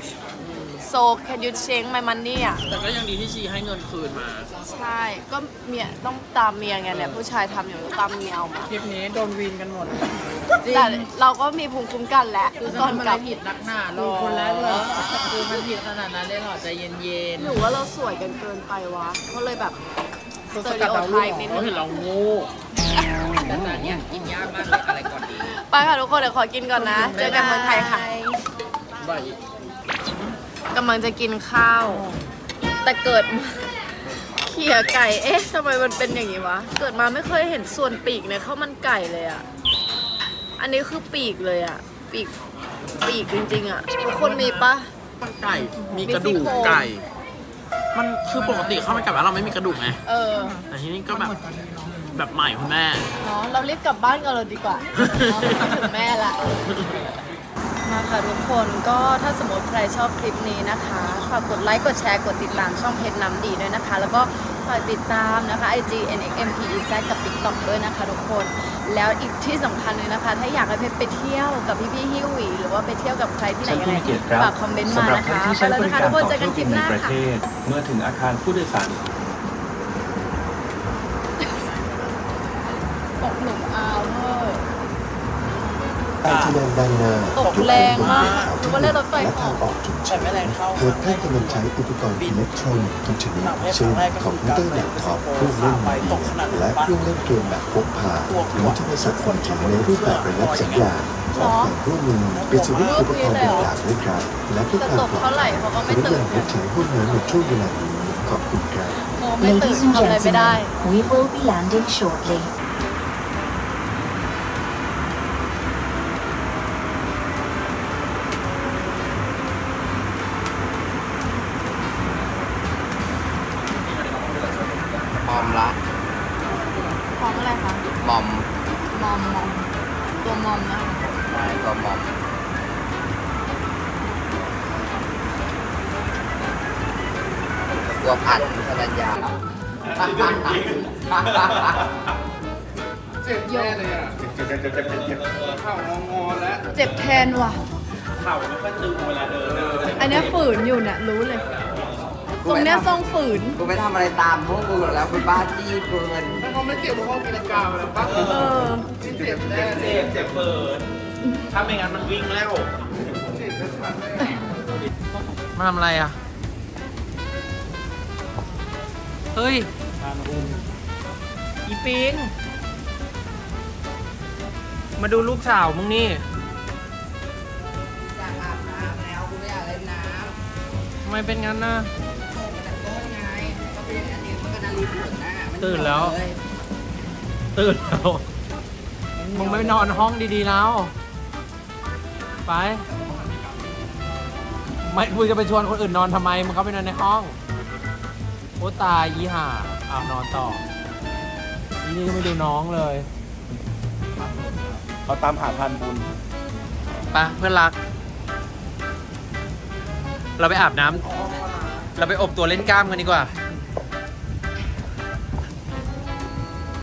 Speaker 1: 6 so can you change my money อ่ะ
Speaker 6: แต่ก็ยังดีที่ชีให้เงินคืนมา
Speaker 1: ใช่ก็เมียต้องตามเมียไงเนี่ยผู้ชายทำอยู่ตามเมียเอามา
Speaker 6: คลิปนี้โดนวีนกันหมด
Speaker 1: แต่เราก็มีภูมิคุ้มกันแหละ
Speaker 9: คือ
Speaker 1: ก่อน
Speaker 9: มัน
Speaker 1: กลับ
Speaker 9: ผิดนักหนาหรอคือมันผิดขนาดนั้นเลยหรอใจเย็น
Speaker 1: หรือว่าเราสวยกันเกินไปวะก็เลยแบบสเตอริโอไทป์นิดนึ
Speaker 6: เขา
Speaker 1: ง
Speaker 6: เห็นเราโง่
Speaker 9: ๆแต่อันเนี้ยกินยากมากเลยอะไรก่อนดี
Speaker 1: ไปค่ะทุกคนเดี๋ยวขอกินก่อนนะ เจอกันเมืองไทยค่ะ
Speaker 6: บ่อย
Speaker 1: กำลังจะกินข้าว แต่เกิดมาเขี่ยไก่เอ๊ะทำไมมันเป็นอย่างนี้วะเกิดมาไม่เคยเห็นส่วนปีกในข้าวมันไก่เลยอ่ะอันนี้คือปีกเลยอ่ะปีกจริงๆอ่ะทุกคนมีปะ
Speaker 6: มันไก่ มีกระดูกไก่ มันคือปกติข้าวมันไก่บ้านเราไม่มีกระดูกไงแต่ที่นี่ก็แบบใหม่คุณแม่
Speaker 1: เนาะเรารีบกลับบ้านกันเลยดีกว่าถึงแม่ละมาค่ะทุกคนก็ถ้าสมมติใครชอบคลิปนี้นะคะฝากกดไลค์กดแชร์กดติดตามช่องเพจน้ำดีด้วยนะคะ แล้วก็ฝากติดตามนะคะ IG NXMPEZ กับ TikTok ด้วยนะคะทุกคนแล้วอีกที่สำคัญเลยนะคะถ้าอยากให้เพชรไปเที่ยวกับพี่ฮิวหวีหรือว่าไปเที่ยวกับใครที่ไหนยังไงฝากคอมเมนต์มานะคะไปแล้วนะคะทุกคนเจอกันคลิปหน้าค่ะ
Speaker 10: เมื่อถึงอาคารผู้โดยสาร
Speaker 1: ตกหลุมอาวเวอร์
Speaker 10: การแสดงด้านหน้า
Speaker 1: ตกแรงมากรู้ว่าเล่นรถไฟ
Speaker 10: และ
Speaker 1: เหาะ
Speaker 10: ทางออกฉุกเฉิน
Speaker 6: ไม่แรงเท่า
Speaker 10: หากท่านกำลังใช้อุปกรณ์อิเล็กทรอนิกส์ทุกชนิดเช่นคอมพิวเตอร์แล็ปท็อปเครื่องเล่นมือถือและเครื่องเล่นเกมแบบพกพาหรือโทรศัพท์มือถือในรูปแบบระงับสัญญาณขอความร่วมมือปิดสวิตช์อุปกรณ์ต่างๆด้วยครับและเพื่อความปลอดภัยขออนุญาตงดใช้ห้องน้ำในช่วงเวลานี้ขอบคุณครับ
Speaker 1: ไม่ตื่นทำอะไรไม่ได้
Speaker 11: We will be landing shortly.
Speaker 1: ของอะไรคะ
Speaker 4: มอม
Speaker 1: มอมตัวมอมนะคะ
Speaker 4: ใช่ตัวมอมตัวผัดสรัญญา
Speaker 3: เจ็บแน่เลยอ่ะเข่างอๆแล้ว
Speaker 1: เจ็บแทนว่ะ
Speaker 2: เข่าไม่ค่อยตึงเวลาเดิน
Speaker 1: อันเนี้ยฝืนอยู่เนี่ยรู้เลย ทรงเนี้ยทรงฝืน
Speaker 4: กูไม่ทำอะไรตามพวกกูแล้วเป็นบ้าจี้เกิน
Speaker 3: ถ้าเขาไม่เจ็บเขากินกาวแล้วปะ
Speaker 1: เออ
Speaker 3: เจ็บแน่
Speaker 2: เจ็บเปิดถ้าไม่งั้นมันวิ่งแล้ว
Speaker 8: มาทำอะไรอ่ะ เฮ้ย อีปิง มาดูลูกสาวมึงนี่
Speaker 4: อยากอาบน้ำแล้วกูไม่อยากเล่นน้ำ
Speaker 8: ทำไมเป็นงั้นนะ
Speaker 4: โอ้มันจะโต้นไงก็เป็นอันนี้มันก็นารีผลนะมัน
Speaker 8: ตื่นแล้ว
Speaker 4: เลย
Speaker 8: ตื่นแล้ว มึงไม่นอนห้องดีๆแล้ว ไป ไม่มึงจะไปชวนคนอื่นนอนทำไม มึงเข้าไปนอนในห้อง โอ้ตายยี่ห่าอ้าวนอนต่อ นี่ก็ไม่ดูน้องเลย
Speaker 5: เขาตามหาพันบุญ
Speaker 8: ไปเพื่อนรัก เราไปอาบน้ำ เราไปอบตัวเล่นกล้ามกันดีกว่า